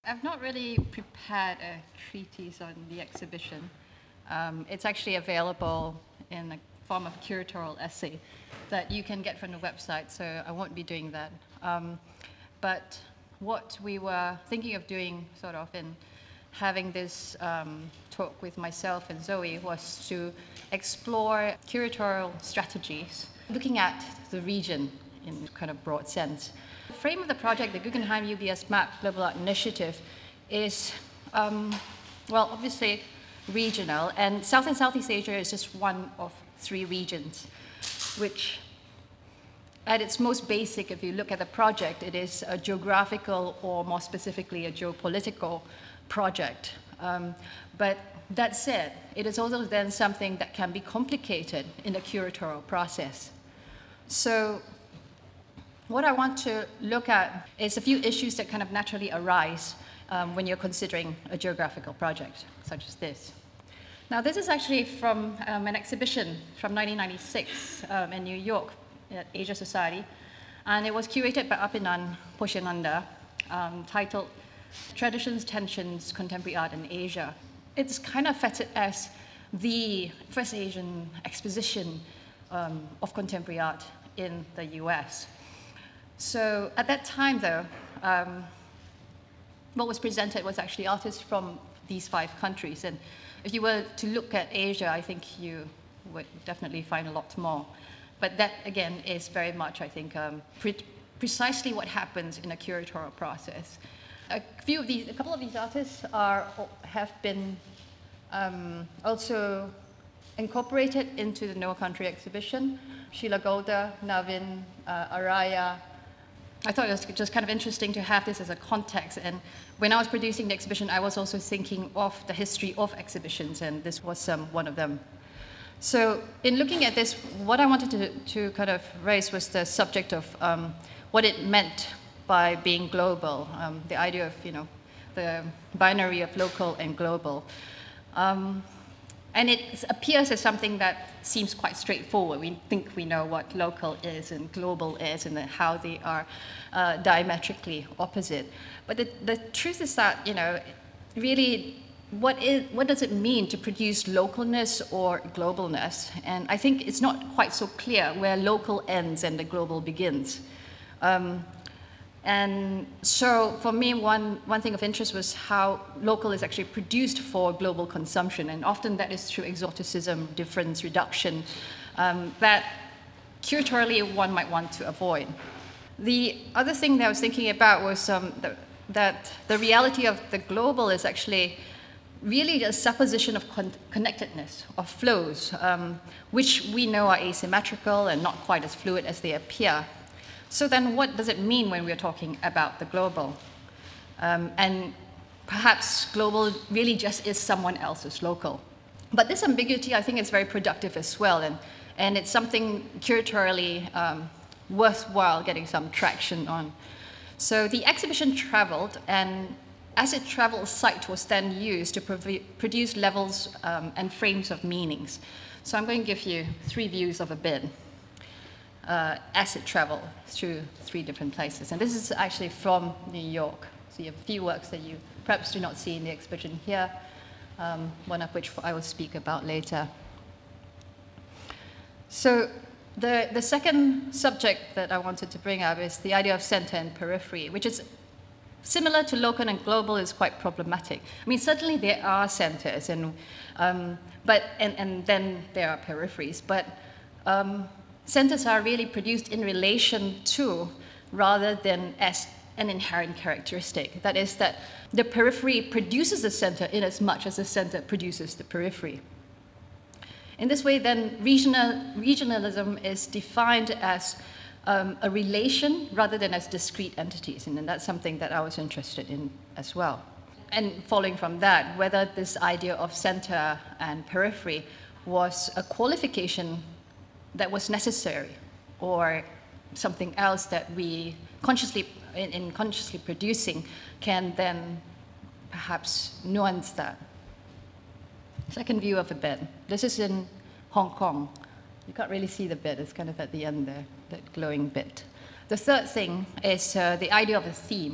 I've not really prepared a treatise on the exhibition. It's actually available in a form of curatorial essay that you can get from the website, so I won't be doing that. But what we were thinking of doing, sort of, in having this talk with myself and Zoe was to explore curatorial strategies, looking at the region in kind of broad sense. The frame of the project, the Guggenheim UBS Map Global Art Initiative, is, well, obviously regional, and South and Southeast Asia is just one of 3 regions, which at its most basic, if you look at the project, it is a geographical, or more specifically, a geopolitical project. But that said, it is also then something that can be complicated in a curatorial process. So what I want to look at is a few issues that kind of naturally arise when you're considering a geographical project, such as this. Now, this is actually from an exhibition from 1996 in New York at Asia Society, and it was curated by Apinan Poshananda, titled Traditions, Tensions, Contemporary Art in Asia. It's kind of feted as the first Asian exposition of contemporary art in the US. So at that time, though, what was presented was actually artists from these 5 countries. And if you were to look at Asia, I think you would definitely find a lot more. But that, again, is very much, I think, precisely what happens in a curatorial process. A couple of these artists have been also incorporated into the No Country exhibition. Sheila Golda, Navin, Araya. I thought it was just kind of interesting to have this as a context. And when I was producing the exhibition, I was also thinking of the history of exhibitions, and this was one of them. So in looking at this, what I wanted to kind of raise was the subject of what it meant by being global, the idea of, the binary of local and global. And it appears as something that seems quite straightforward. We think we know what local is and global is, and how they are diametrically opposite. But the truth is that, really, what does it mean to produce localness or globalness? And I think it's not quite so clear where local ends and the global begins. And so for me, one thing of interest was how local is actually produced for global consumption, and often that is through exoticism, difference, reduction, that curatorially one might want to avoid. The other thing that I was thinking about was that the reality of the global is actually really a supposition of connectedness, of flows, which we know are asymmetrical and not quite as fluid as they appear. So then what does it mean when we're talking about the global? And perhaps global really just is someone else's local. But this ambiguity, I think, is very productive as well, and it's something curatorially worthwhile getting some traction on. So the exhibition traveled, and as it traveled, sight was then used to produce levels and frames of meanings. So I'm going to give you 3 views of a bin. As it traveled through 3 different places. And this is actually from New York. So you have a few works that you perhaps do not see in the exhibition here, one of which I will speak about later. So the second subject that I wanted to bring up is the idea of center and periphery, which is similar to local and global, is quite problematic. I mean, certainly there are centers, and then there are peripheries, but centers are really produced in relation to, rather than as an inherent characteristic. That is, that the periphery produces the center in as much as the center produces the periphery. In this way, then, regionalism is defined as a relation rather than as discrete entities, and that's something that I was interested in as well. And following from that, whether this idea of center and periphery was a qualification that was necessary, or something else that we consciously, in consciously producing, can then perhaps nuance that. Second view of a bed. This is in Hong Kong. You can't really see the bed, it's kind of at the end there, that glowing bit. The third thing is the idea of a theme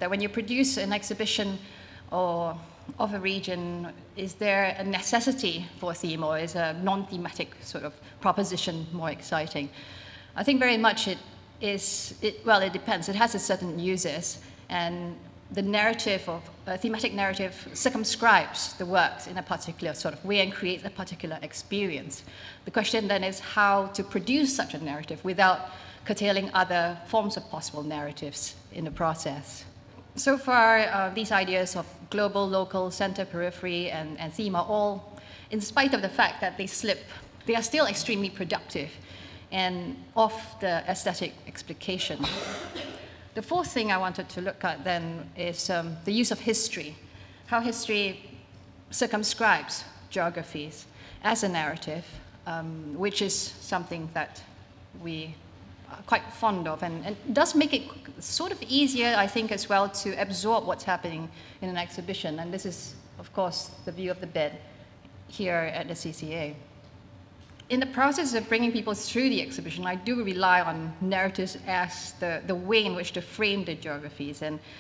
that when you produce an exhibition or of a region, is there a necessity for a theme, or is a non-thematic sort of proposition more exciting? I think very much it depends. It has a certain uses, and the narrative of a thematic narrative circumscribes the works in a particular sort of way and creates a particular experience. The question then is how to produce such a narrative without curtailing other forms of possible narratives in the process. So far, these ideas of global, local, center, periphery, and theme are all, in spite of the fact that they slip, they are still extremely productive and off the aesthetic explication. The fourth thing I wanted to look at then is the use of history, how history circumscribes geographies as a narrative, which is something that we are quite fond of, and does make it sort of easier, I think, as well to absorb what's happening in an exhibition. And this is, of course, the view of the bed here at the CCA. In the process of bringing people through the exhibition, I do rely on narratives as the way in which to frame the geographies,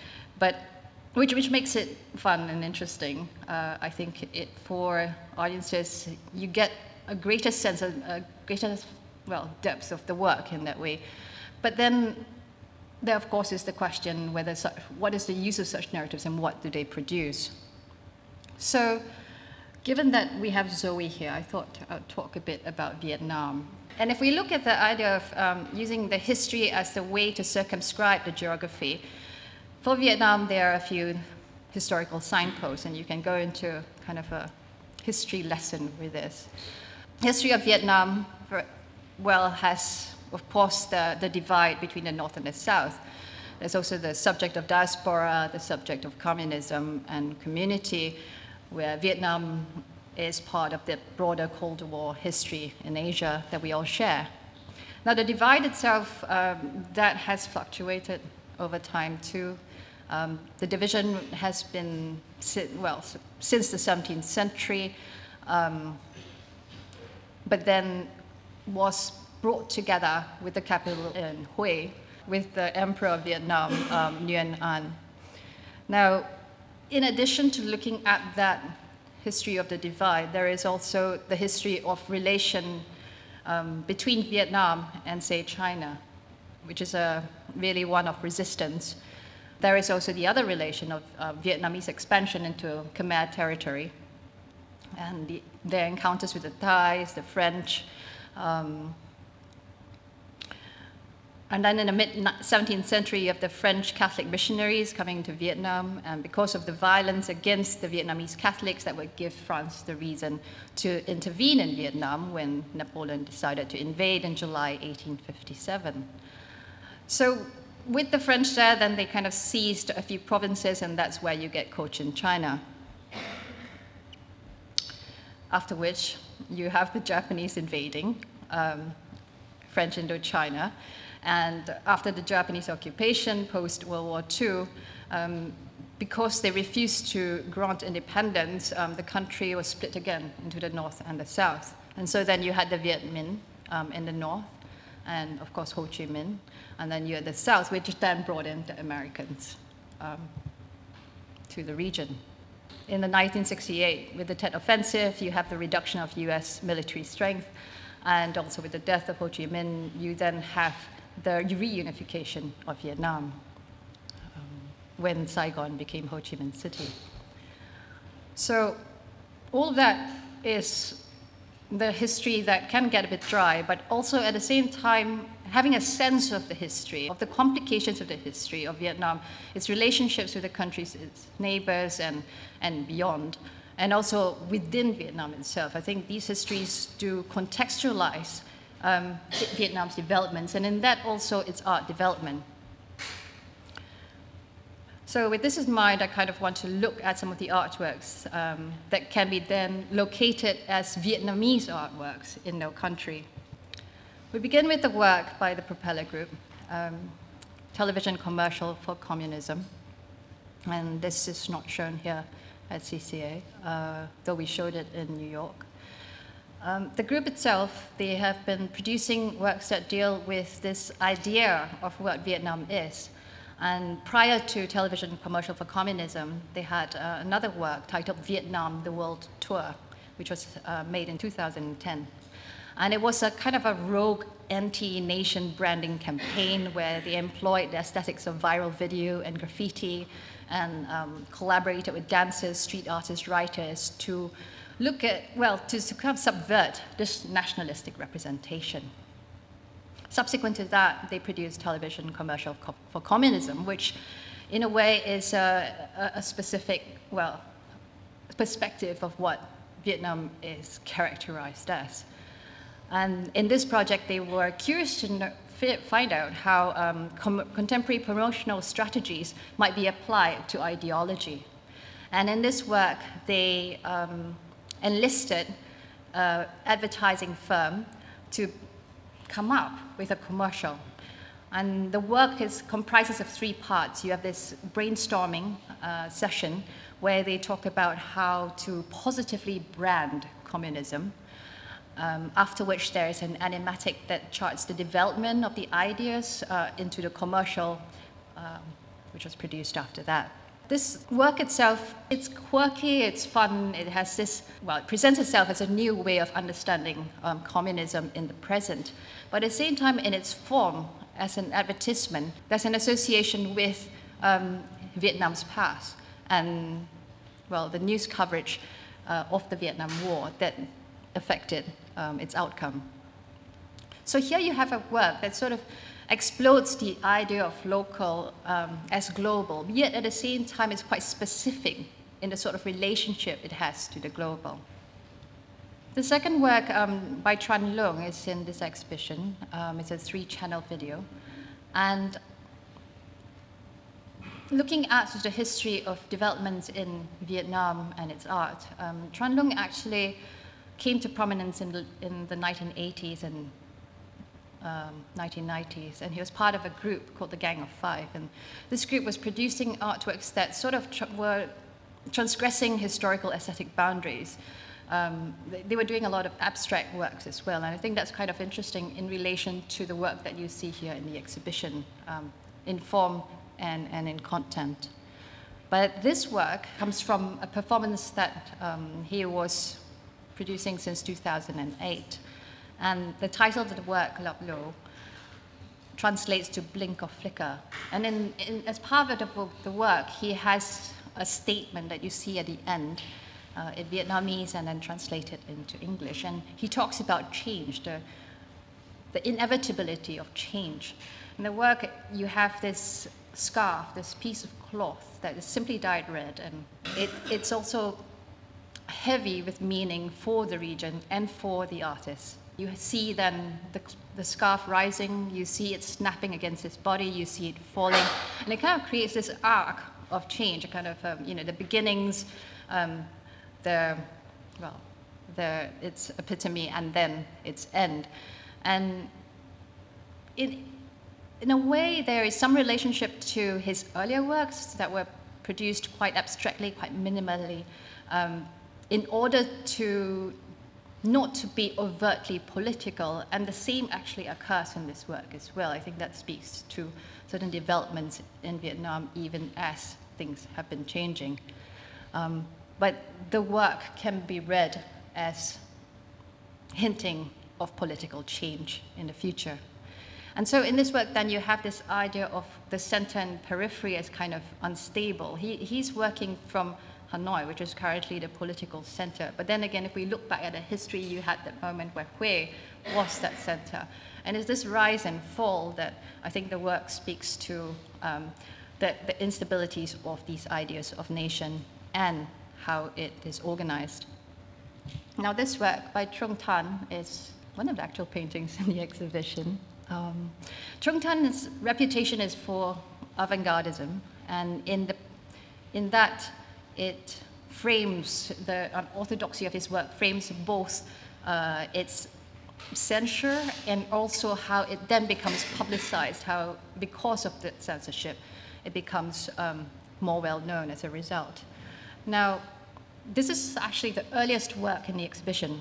which makes it fun and interesting. I think for audiences, you get a greater sense of, depth of the work in that way. But then there, of course, is the question what is the use of such narratives and what do they produce? So, given that we have Zoe here, I thought I'd talk a bit about Vietnam. And if we look at the idea of using the history as the way to circumscribe the geography, for Vietnam, there are a few historical signposts, and you can go into kind of a history lesson with this. History of Vietnam, has, of course, the divide between the North and the South. There's also the subject of diaspora, the subject of communism and community, where Vietnam is part of the broader Cold War history in Asia that we all share. Now, the divide itself, that has fluctuated over time too. The division has been, since the 17th century, but then was brought together with the capital in Hue, with the Emperor of Vietnam, Nguyen An. Now, in addition to looking at that history of the divide, there is also the history of relation between Vietnam and, say, China, which is really one of resistance. There is also the other relation of Vietnamese expansion into Khmer territory, and their encounters with the Thais, the French, and then in the mid-17th century, you have the French Catholic missionaries coming to Vietnam, and because of the violence against the Vietnamese Catholics, that would give France the reason to intervene in Vietnam when Napoleon decided to invade in July 1857. So with the French there, then they kind of seized a few provinces, and that's where you get Cochin China. After which, you have the Japanese invading French Indochina. And after the Japanese occupation, post-World War II, because they refused to grant independence, the country was split again into the North and the South. And so then you had the Viet Minh in the North, and of course Ho Chi Minh. And then you had the South, which then brought in the Americans to the region. In the 1968, with the Tet Offensive, you have the reduction of US military strength, and also with the death of Ho Chi Minh, you then have the reunification of Vietnam when Saigon became Ho Chi Minh City. So all of that is the history that can get a bit dry, but also at the same time having a sense of the history, of the complications of the history of Vietnam, its relationships with the countries, its neighbors, and beyond, and also within Vietnam itself. I think these histories do contextualize Vietnam's developments, and in that also its art development. So with this in mind, I kind of want to look at some of the artworks that can be then located as Vietnamese artworks in their country. We begin with the work by the Propeller Group, television commercial for communism. And this is not shown here at CCA, though we showed it in New York. The group itself, they have been producing works that deal with this idea of what Vietnam is. And prior to television commercial for communism, they had another work titled Vietnam, the World Tour, which was made in 2010. And it was a kind of a rogue anti-nation branding campaign where they employed the aesthetics of viral video and graffiti and collaborated with dancers, street artists, writers to look at, well, to kind of subvert this nationalistic representation. Subsequent to that, they produced television commercial for communism, which in a way is a specific, well, perspective of what Vietnam is characterized as. And in this project, they were curious to find out how contemporary promotional strategies might be applied to ideology. And in this work, they enlisted an advertising firm to come up with a commercial. And the work comprises of 3 parts. You have this brainstorming session where they talk about how to positively brand communism, after which there is an animatic that charts the development of the ideas into the commercial, which was produced after that. This work itself, it's quirky, it's fun, it has this, well, it presents itself as a new way of understanding communism in the present. But at the same time, in its form, as an advertisement, there's an association with Vietnam's past and, well, the news coverage of the Vietnam War that affected its outcome. So here you have a work that sort of explodes the idea of local as global, yet at the same time it's quite specific in the sort of relationship it has to the global. The second work by Tran Lung is in this exhibition. It's a 3-channel video. And looking at the history of developments in Vietnam and its art, Tran Lung actually came to prominence in the 1980s and 1990s, and he was part of a group called the Gang of Five. And this group was producing artworks that sort of were transgressing historical aesthetic boundaries. They were doing a lot of abstract works as well, and I think that's kind of interesting in relation to the work that you see here in the exhibition, in form and in content. But this work comes from a performance that he was producing since 2008. And the title of the work, Lap Lo, translates to blink or flicker. And as part of the work, he has a statement that you see at the end in Vietnamese and then translated into English. And he talks about change, the inevitability of change. In the work, you have this scarf, this piece of cloth that is simply dyed red, and it's also heavy with meaning for the region and for the artist. You see then the scarf rising, you see it snapping against his body, you see it falling, and it kind of creates this arc of change, a kind of, the beginnings, its epitome, and then its end. And in a way, there is some relationship to his earlier works that were produced quite abstractly, quite minimally, in order to not to be overtly political, and the same actually occurs in this work as well. I think that speaks to certain developments in Vietnam, even as things have been changing. But the work can be read as hinting of political change in the future. And so in this work, then, you have this idea of the center and periphery as kind of unstable. He's working from Hanoi, which is currently the political center. But then again, if we look back at the history, you had that moment where Hue was that center. And it's this rise and fall that I think the work speaks to the instabilities of these ideas of nation and how it is organized. Now, this work by Trung Tan is one of the actual paintings in the exhibition. Trung Tan's reputation is for avant-gardism, and in that it frames the unorthodoxy of his work, frames both its censure and also how it then becomes publicized, how because of the censorship it becomes more well known as a result. Now, this is actually the earliest work in the exhibition.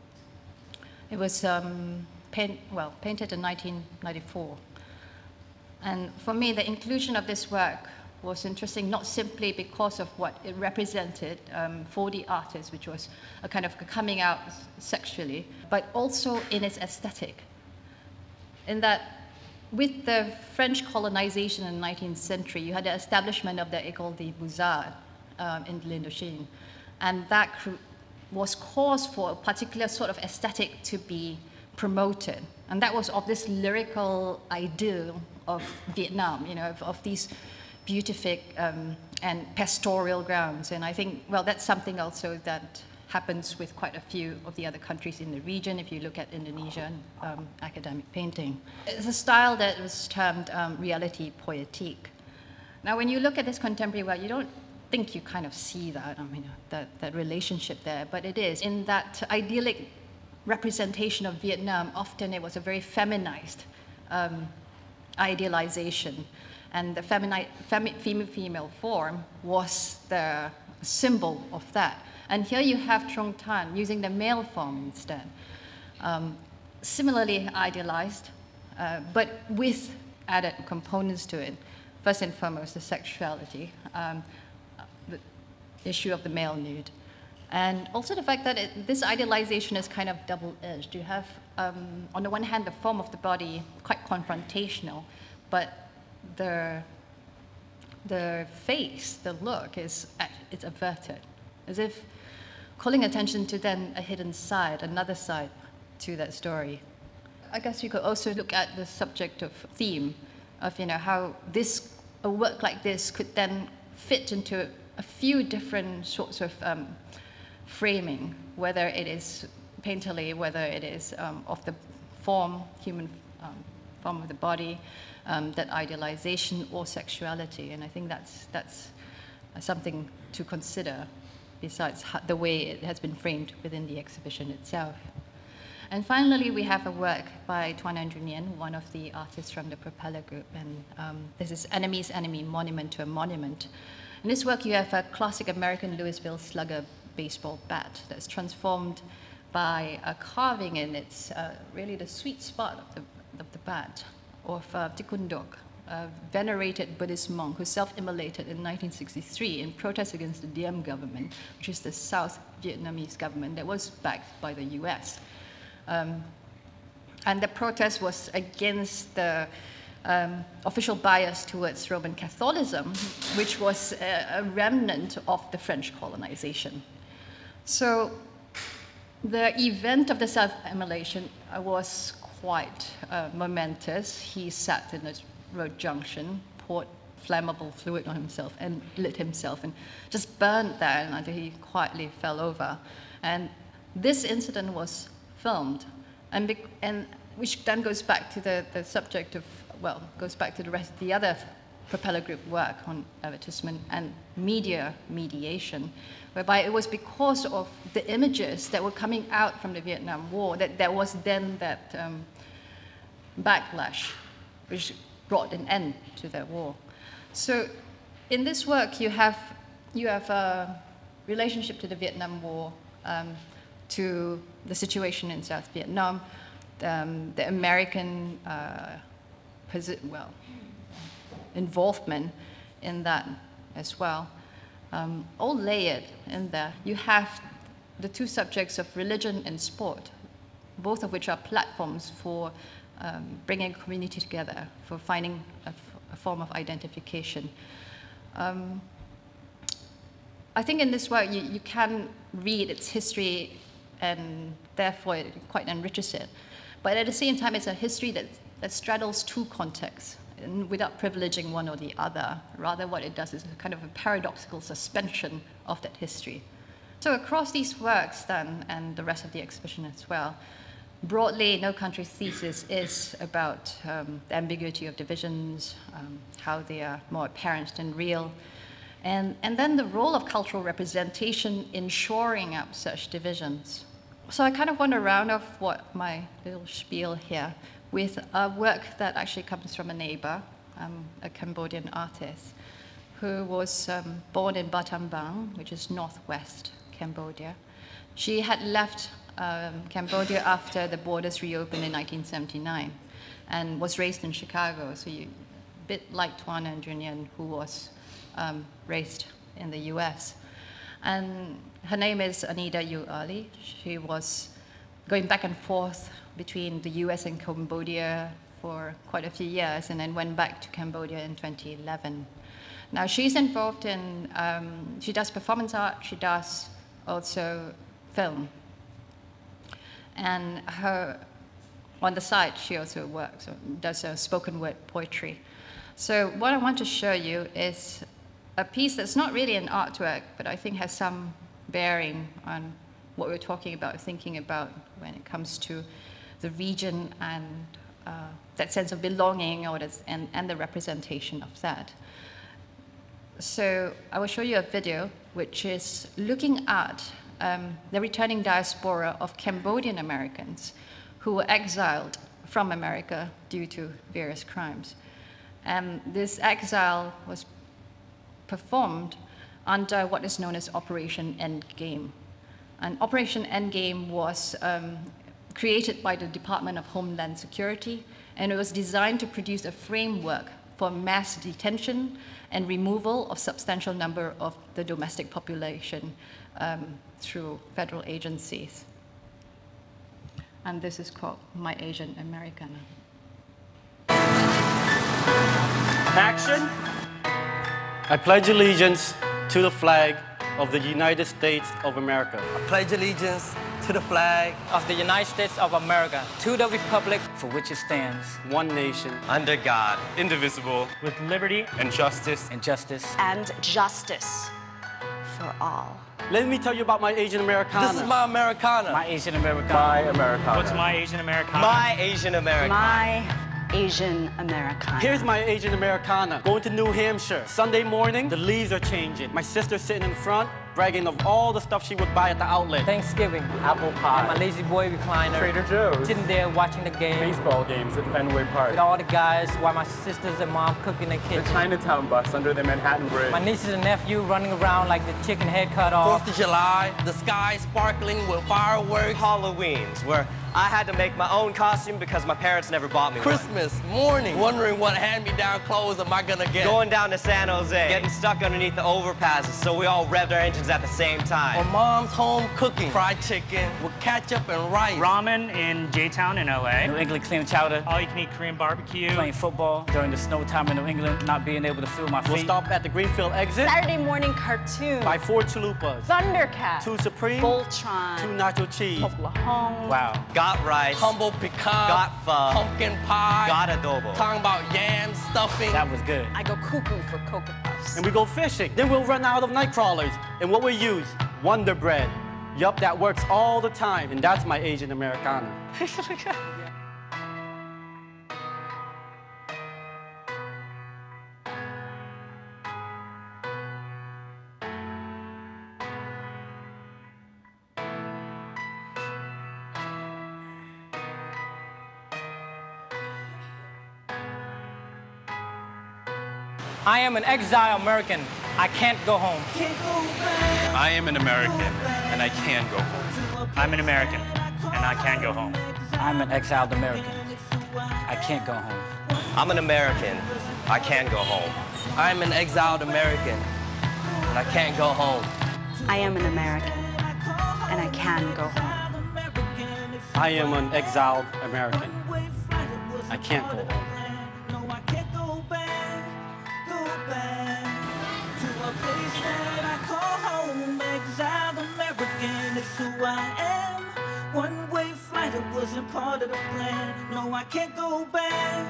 It was painted in 1994. And for me, the inclusion of this work was interesting, not simply because of what it represented for the artist, which was a kind of coming out sexually, but also in its aesthetic. In that, with the French colonization in the 19th century, you had the establishment of the École des Beaux-Arts in l'Indochine, and that was cause for a particular sort of aesthetic to be promoted. And that was of this lyrical ideal of Vietnam, you know, of these beatific and pastoral grounds. And I think, well, that's something also that happens with quite a few of the other countries in the region, if you look at Indonesian academic painting. It's a style that was termed reality poetique. Now, when you look at this contemporary work, you don't think you kind of see that, I mean, that relationship there, but it is. In that idyllic representation of Vietnam, often it was a very feminized idealization, and the female form was the symbol of that. And here you have Trong Tan using the male form instead. Similarly idealized, but with added components to it. First and foremost, the sexuality, the issue of the male nude. And also the fact that this idealization is kind of double-edged. You have, on the one hand, the form of the body, quite confrontational, but the face, the look, it's averted, as if calling attention to then a hidden side, another side to that story. I guess you could also look at the subject of theme, of, you know, how a work like this could then fit into a few different sorts of framing, whether it is painterly, whether it is of the form, human form of the body, that idealization or sexuality. And I think that's something to consider besides the way it has been framed within the exhibition itself. And finally, we have a work by Tuan Andrew Nguyen, one of the artists from the Propeller Group, and this is Enemy's Enemy, Monument to a Monument. In this work, you have a classic American Louisville Slugger baseball bat that's transformed by a carving in its really the sweet spot of the bat of Tikundok, a venerated Buddhist monk who self-immolated in 1963 in protest against the Diem government, which is the South Vietnamese government that was backed by the US. And the protest was against the official bias towards Roman Catholicism, which was a remnant of the French colonization. So the event of the self-immolation was quite momentous. He sat in a road junction, poured flammable fluid on himself and lit himself and just burned there until he quietly fell over. And this incident was filmed, and which then goes back to the subject of, well, goes back to the rest of the other Propeller Group work on advertisement and media mediation, whereby it was because of the images that were coming out from the Vietnam War that there was then that backlash, which brought an end to that war. So in this work, you have a relationship to the Vietnam War, to the situation in South Vietnam, the American involvement in that as well, all layered in there. You have the two subjects of religion and sport, both of which are platforms for bringing a community together, for finding a form of identification. I think in this work you can read its history, and therefore it quite enriches it. But at the same time, it's a history that straddles two contexts, and without privileging one or the other. Rather, what it does is a kind of a paradoxical suspension of that history. So across these works then, and the rest of the exhibition as well, broadly, No Country's thesis is about the ambiguity of divisions, how they are more apparent than real, and then the role of cultural representation in shoring up such divisions. So I kind of want to round off my little spiel here with a work that actually comes from a neighbor, a Cambodian artist, who was born in Battambang, which is northwest Cambodia. She had left Cambodia after the borders reopened in 1979 and was raised in Chicago. So bit like Tuan and Junyan, who was raised in the US. And her name is Anita Yu Ali. She was going back and forth between the US and Cambodia for quite a few years, and then went back to Cambodia in 2011. Now she's involved in, she does performance art, she does also film. And on the side, she also works, does spoken word poetry. So what I want to show you is a piece that's not really an artwork, but I think has some bearing on what we're talking about, thinking about when it comes to the region and that sense of belonging and the representation of that. So I will show you a video which is looking at the returning diaspora of Cambodian Americans who were exiled from America due to various crimes. And this exile was performed under what is known as Operation Endgame. And Operation Endgame was created by the Department of Homeland Security, and it was designed to produce a framework for mass detention and removal of substantial number of the domestic population through federal agencies. And this is called My Asian Americana. Action! I pledge allegiance to the flag of the United States of America. I pledge allegiance to the flag of the United States of America, to the republic for which it stands, one nation, under God, indivisible, with liberty and justice. and justice. And justice for all. Let me tell you about my Asian Americana. This is my Americana. My Asian Americana. My Americana. What's my Asian Americana? My Asian Americana. My Asian Americana. Here's my Asian Americana. Going to New Hampshire. Sunday morning, the leaves are changing. My sister's sitting in front, bragging of all the stuff she would buy at the outlet. Thanksgiving, Apple pie. and my lazy boy recliner. Trader Joe's. Sitting there watching the game. Baseball games at Fenway Park. With all the guys while my sisters and mom cook in the The kitchen. Chinatown bus under the Manhattan Bridge. My nieces and nephew running around like the chicken head cut off. 4th of July, the sky sparkling with fireworks. Halloweens, where I had to make my own costume because my parents never bought me Christmas morning, wondering what hand-me-down clothes am I gonna get. Going down to San Jose, getting stuck underneath the overpasses, so we all revved our engines at the same time. Or mom's home cooking fried chicken with ketchup and rice. Ramen in J-Town in LA. New England clam chowder. All you can eat Korean barbecue. Playing football during the snow time in New England, not being able to feel my feet. We'll stop at the Greenfield exit. Saturday morning cartoon. Buy 4 chalupas. Thundercat. 2 Supreme. Voltron. 2 nacho cheese. Oklahoma. Wow. Got rice. Humble pecan. Got pho. Pumpkin pie. Got adobo. Talking about yam stuffing. That was good. I go cuckoo for Cocoa Puffs. And we go fishing. Then we'll run out of night crawlers. And what we use? Wonder Bread. Yup, that works all the time. And that's my Asian Americana. I am an exile American. I can't go home. I am an American, and I can go home. I'm an American, and I can go home. I'm an exiled American. I can't go home. I'm an American. I can go home. I'm an exiled American, and I can't go home. I am an American, and I can go home. I am an exiled American. I can't go home. Who I am, one-way flight, it wasn't part of the plan. No, I can't go back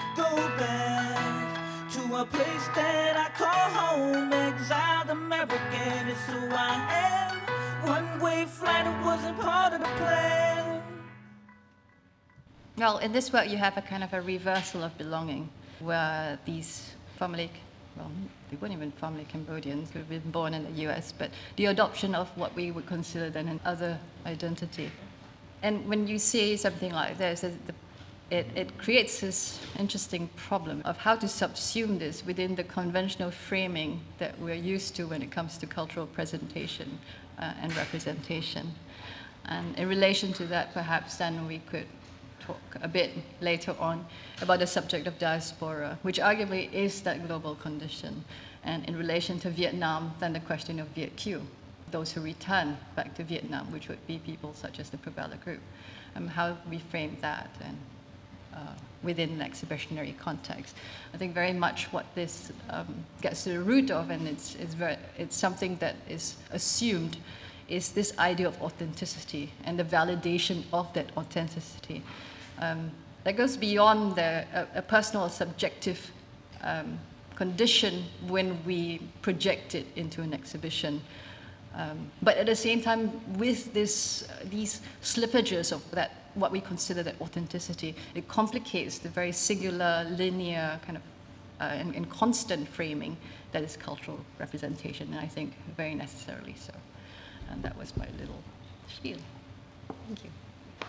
to a place that I call home. Exiled American is who I am. One-way flight, it wasn't part of the plan. Well, in this work, you have a kind of a reversal of belonging, where these formerly, well, they weren't even formerly Cambodians who had been born in the US, but the adoption of what we would consider then an other identity. And when you see something like this, it creates this interesting problem of how to subsume this within the conventional framing that we're used to when it comes to cultural presentation and representation. And in relation to that, perhaps then we could talk a bit later on about the subject of diaspora, which arguably is that global condition. And in relation to Vietnam, then the question of Viet Q, those who return back to Vietnam, which would be people such as the Propeller Group, how we frame that and within an exhibitionary context. I think very much what this gets to the root of, and it's something that is assumed, is this idea of authenticity and the validation of that authenticity. That goes beyond a personal or subjective condition when we project it into an exhibition. But at the same time, with these slippages of that, what we consider that authenticity, it complicates the very singular, linear, kind of, and constant framing that is cultural representation, and I think very necessarily so. And that was my little spiel. Thank you.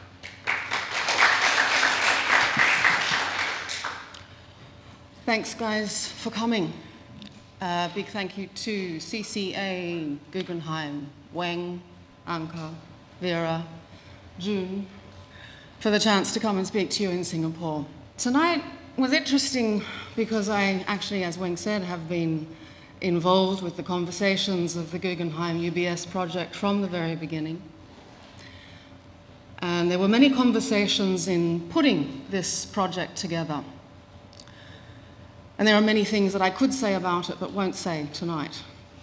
Thanks, guys, for coming. Big thank you to CCA, Guggenheim, Weng, Anka, Vera, June, for the chance to come and speak to you in Singapore. Tonight was interesting because I actually, as Weng said, have been involved with the conversations of the Guggenheim UBS project from the very beginning. And there were many conversations in putting this project together. And there are many things that I could say about it, but won't say tonight.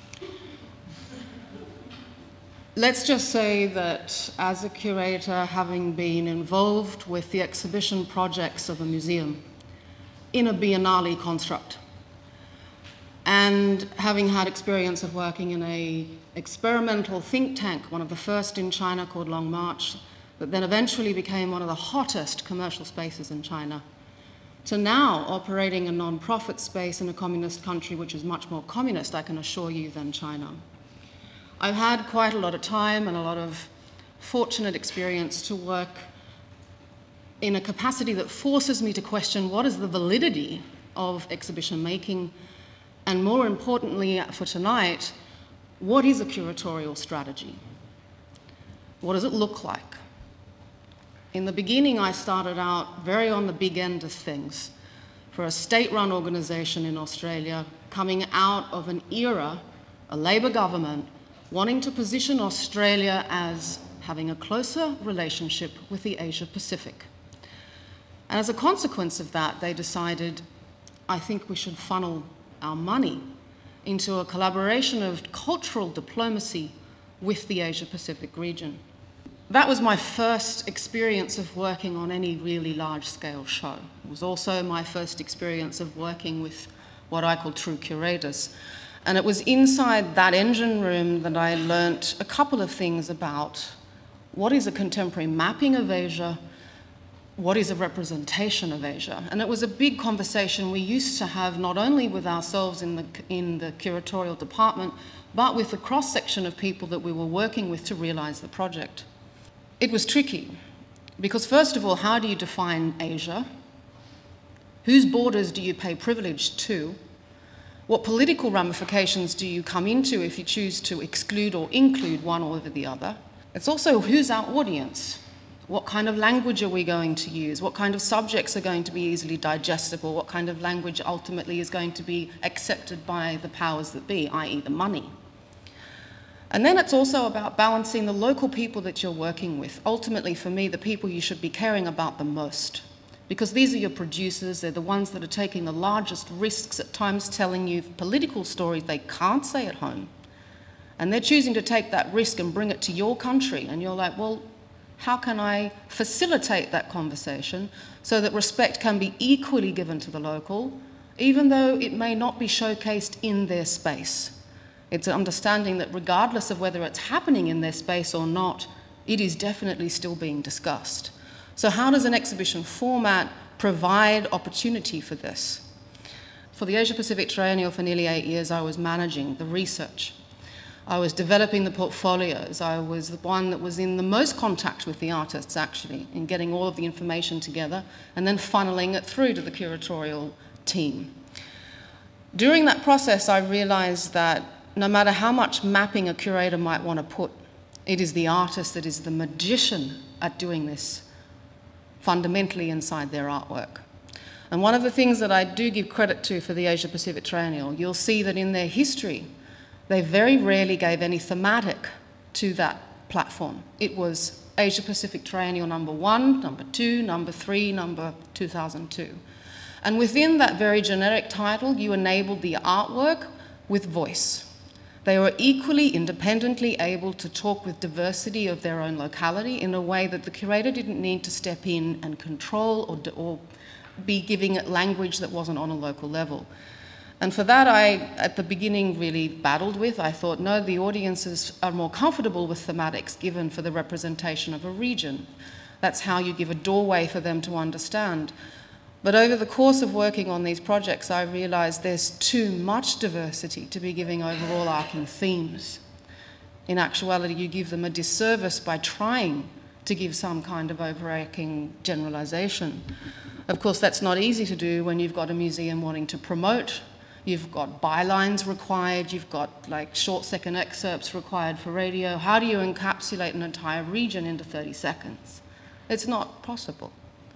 Let's just say that as a curator, having been involved with the exhibition projects of a museum in a biennale construct, and having had experience of working in an experimental think tank, one of the first in China called Long March, that then eventually became one of the hottest commercial spaces in China, to now operating a non-profit space in a communist country which is much more communist, I can assure you, than China. I've had quite a lot of time and a lot of fortunate experience to work in a capacity that forces me to question what is the validity of exhibition making, and more importantly for tonight, what is a curatorial strategy? What does it look like? In the beginning, I started out very on the big end of things for a state-run organization in Australia, coming out of an era, a Labor government, wanting to position Australia as having a closer relationship with the Asia Pacific. And as a consequence of that, they decided, I think we should funnel our money into a collaboration of cultural diplomacy with the Asia Pacific region. That was my first experience of working on any really large-scale show. It was also my first experience of working with what I call true curators. And it was inside that engine room that I learnt a couple of things about what is a contemporary mapping of Asia, what is a representation of Asia. And it was a big conversation we used to have not only with ourselves in the curatorial department, but with the cross-section of people that we were working with to realize the project. It was tricky, because first of all, how do you define Asia? Whose borders do you pay privilege to? What political ramifications do you come into if you choose to exclude or include one over the other? It's also who's our audience? What kind of language are we going to use? What kind of subjects are going to be easily digestible? What kind of language ultimately is going to be accepted by the powers that be, i.e. the money? And then it's also about balancing the local people that you're working with. Ultimately, for me, the people you should be caring about the most. Because these are your producers, they're the ones that are taking the largest risks, at times telling you political stories they can't say at home. And they're choosing to take that risk and bring it to your country. And you're like, well, how can I facilitate that conversation so that respect can be equally given to the local, even though it may not be showcased in their space? It's an understanding that regardless of whether it's happening in their space or not, it is definitely still being discussed. So how does an exhibition format provide opportunity for this? For the Asia Pacific Triennial for nearly 8 years, I was managing the research. I was developing the portfolios. I was the one that was in the most contact with the artists, actually, in getting all of the information together and then funneling it through to the curatorial team. During that process, I realized that no matter how much mapping a curator might want to put, it is the artist that is the magician at doing this fundamentally inside their artwork. And one of the things that I do give credit to for the Asia Pacific Triennial, you'll see that in their history, they very rarely gave any thematic to that platform. It was Asia Pacific Triennial number 1, number 2, number 3, number 2002. And within that very generic title, you enabled the artwork with voice. They were equally independently able to talk with diversity of their own locality in a way that the curator didn't need to step in and control or be giving it language that wasn't on a local level. And for that, I, at the beginning, really battled with. I thought, no, the audiences are more comfortable with thematics given for the representation of a region. That's how you give a doorway for them to understand. But over the course of working on these projects, I realized there's too much diversity to be giving overall arcing themes. In actuality, you give them a disservice by trying to give some kind of overarching generalization. Of course, that's not easy to do when you've got a museum wanting to promote. You've got bylines required, you've got like short-second excerpts required for radio. How do you encapsulate an entire region into 30 seconds? It's not possible.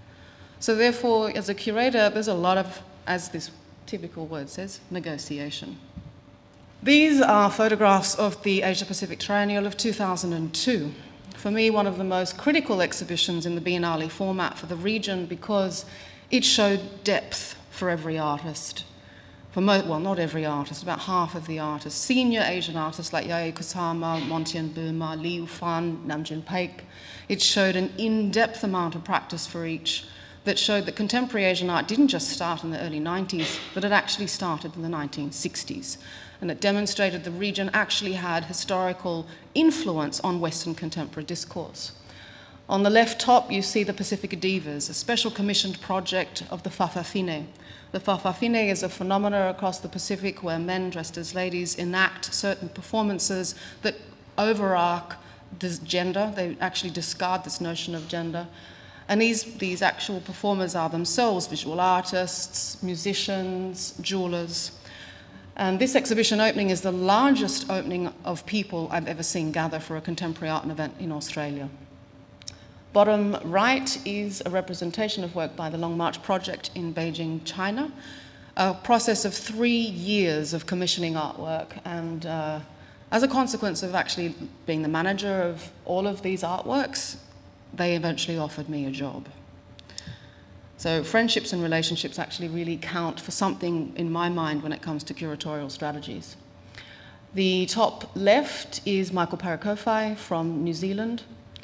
So therefore, as a curator, there's a lot of, as this typical word says, negotiation. These are photographs of the Asia Pacific Triennial of 2002. For me, one of the most critical exhibitions in the Biennale format for the region because it showed depth for every artist. Well, not every artist, about half of the artists. Senior Asian artists like Yayoi Kusama, Montian Buma, Liu Fan, Namjoon Paik. It showed an in-depth amount of practice for each that showed that contemporary Asian art didn't just start in the early 90s, but it actually started in the 1960s. And it demonstrated the region actually had historical influence on Western contemporary discourse. On the left top, you see the Pacific Divas, a special commissioned project of the Fa'afafine. The Fa'afafine is a phenomenon across the Pacific where men dressed as ladies enact certain performances that overarch this gender. They actually discard this notion of gender. And these actual performers are themselves visual artists, musicians, jewelers. And this exhibition opening is the largest opening of people I've ever seen gather for a contemporary art event in Australia. Bottom right is a representation of work by the Long March Project in Beijing, China, a process of 3 years of commissioning artwork. And as a consequence of actually being the manager of all of these artworks, they eventually offered me a job. So friendships and relationships actually really count for something in my mind when it comes to curatorial strategies. The top left is Michael Parakofai from New Zealand.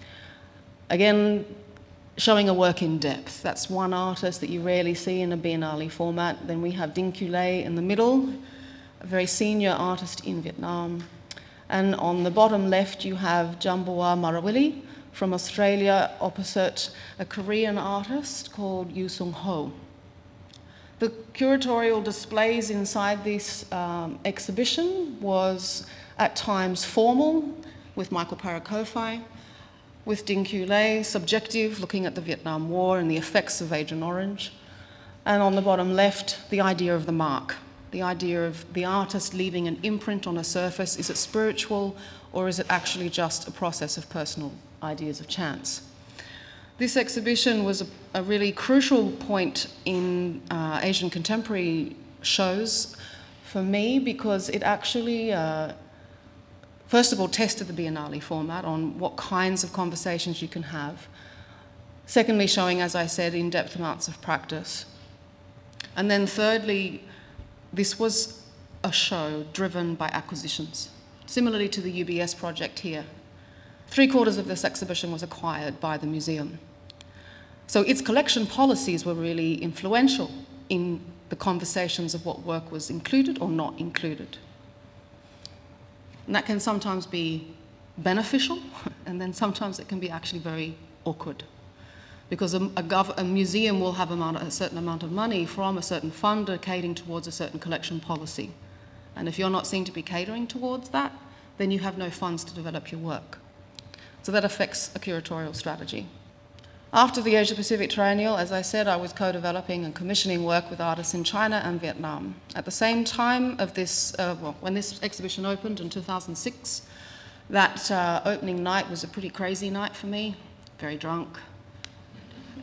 Again, showing a work in depth. That's one artist that you rarely see in a Biennale format. Then we have Dinh Q. Lê in the middle, a very senior artist in Vietnam. And on the bottom left, you have Jamboa Marawili from Australia, opposite a Korean artist called Yu Sung Ho. The curatorial displays inside this exhibition was at times formal, with Michael Parakofai, with Dinh Q. Lê, subjective, looking at the Vietnam War and the effects of Agent Orange. And on the bottom left, the idea of the mark, the idea of the artist leaving an imprint on a surface. Is it spiritual, or is it actually just a process of personal ideas of chance? This exhibition was a really crucial point in Asian contemporary shows for me because it actually, first of all, tested the Biennale format on what kinds of conversations you can have. Secondly, showing, as I said, in-depth amounts of practice. And then thirdly, this was a show driven by acquisitions, similarly to the UBS project here. 3/4 of this exhibition was acquired by the museum. So its collection policies were really influential in the conversations of what work was included or not included. And that can sometimes be beneficial, and then sometimes it can be actually very awkward. Because a museum will have a certain amount of money from a certain fund catering towards a certain collection policy. And if you're not seen to be catering towards that, then you have no funds to develop your work. So that affects a curatorial strategy. After the Asia Pacific Triennial, as I said, I was co-developing and commissioning work with artists in China and Vietnam. At the same time of this, when this exhibition opened in 2006, that opening night was a pretty crazy night for me, very drunk.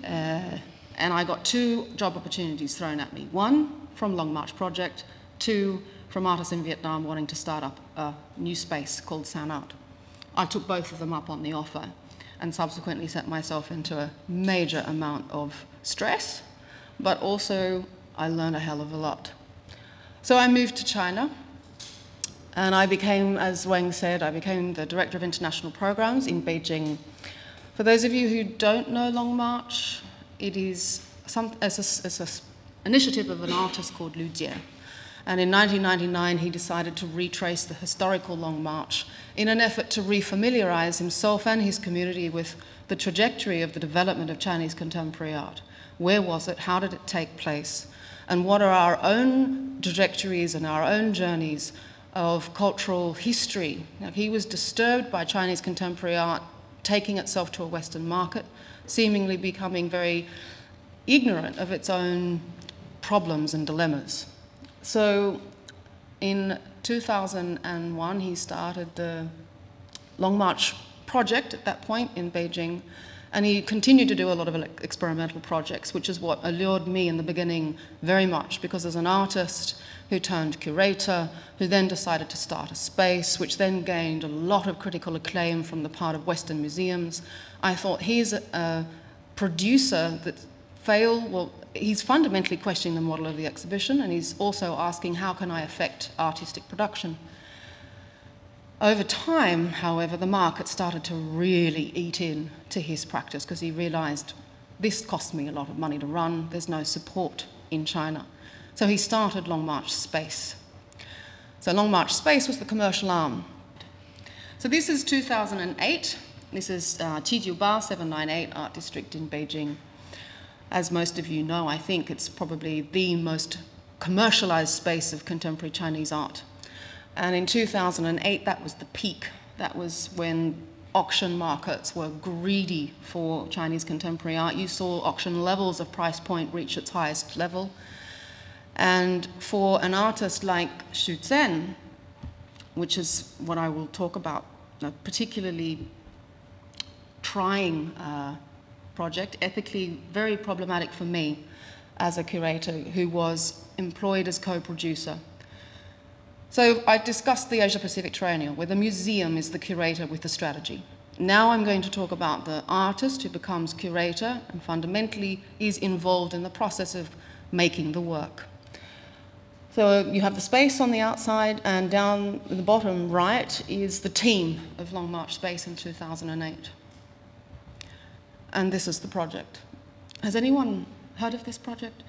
and I got 2 job opportunities thrown at me. 1 from Long March Project, 2 from artists in Vietnam wanting to start up a new space called San Art. I took both of them up on the offer and subsequently set myself into a major amount of stress, but also I learned a hell of a lot. So I moved to China, and I became, as Wang said, I became the Director of International Programs in Beijing. For those of you who don't know Long March, it is an initiative of an artist called Lu Jie. And in 1999, he decided to retrace the historical Long March in an effort to refamiliarize himself and his community with the trajectory of the development of Chinese contemporary art. Where was it? How did it take place? And what are our own trajectories and our own journeys of cultural history? Now, he was disturbed by Chinese contemporary art taking itself to a Western market, seemingly becoming very ignorant of its own problems and dilemmas. So in 2001, he started the Long March project at that point in Beijing, and he continued to do a lot of experimental projects, which is what allured me in the beginning very much, because as an artist who turned curator, who then decided to start a space, which then gained a lot of critical acclaim from the part of Western museums, I thought he's a producer that he's fundamentally questioning the model of the exhibition, and he's also asking, how can I affect artistic production? Over time, however, the market started to really eat in to his practice, because he realized this cost me a lot of money to run, there's no support in China. So he started Long March Space. So Long March Space was the commercial arm. So this is 2008. This is Qijiuba 798 Art District in Beijing. As most of you know, I think it's probably the most commercialized space of contemporary Chinese art. And in 2008, that was the peak. That was when auction markets were greedy for Chinese contemporary art. You saw auction levels of price point reach its highest level. And for an artist like Xu Zhen, which is what I will talk about, a particularly trying project, ethically very problematic for me as a curator who was employed as co-producer. So I discussed the Asia-Pacific Triennial, where the museum is the curator with the strategy. Now I'm going to talk about the artist who becomes curator and fundamentally is involved in the process of making the work. So you have the space on the outside, and down the bottom right is the team of Long March Space in 2008. And this is the project. Has anyone heard of this project?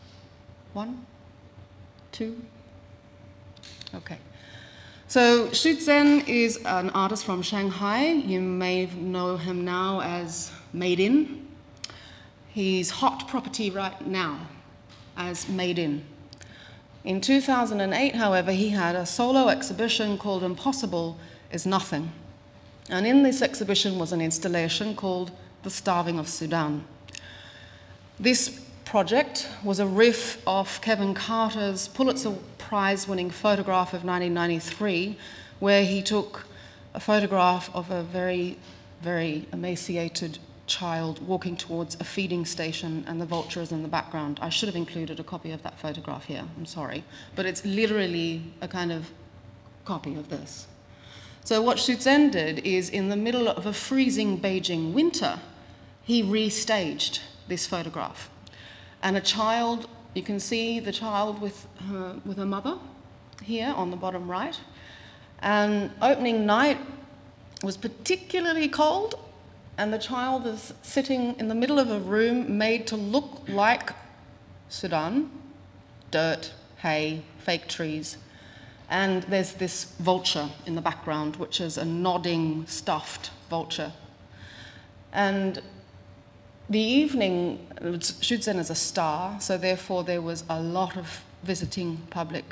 1? 2? Okay. So Xu Zhen is an artist from Shanghai. You may know him now as Made In. He's hot property right now as Made In. In 2008, however, he had a solo exhibition called Impossible is Nothing. And in this exhibition was an installation called The Starving of Sudan. This project was a riff off Kevin Carter's Pulitzer Prize-winning photograph of 1993, where he took a photograph of a very, very emaciated child walking towards a feeding station, and the vulture is in the background. I should have included a copy of that photograph here, I'm sorry. But it's literally a kind of copy of this. So what Xu Zhen did is, in the middle of a freezing Beijing winter, he restaged this photograph. And a child, you can see the child with her mother here on the bottom right. And opening night was particularly cold, and the child is sitting in the middle of a room made to look like Sudan, dirt, hay, fake trees. And there's this vulture in the background, which is a nodding, stuffed vulture. And the evening, Xu Zhen is a star, so therefore there was a lot of visiting public.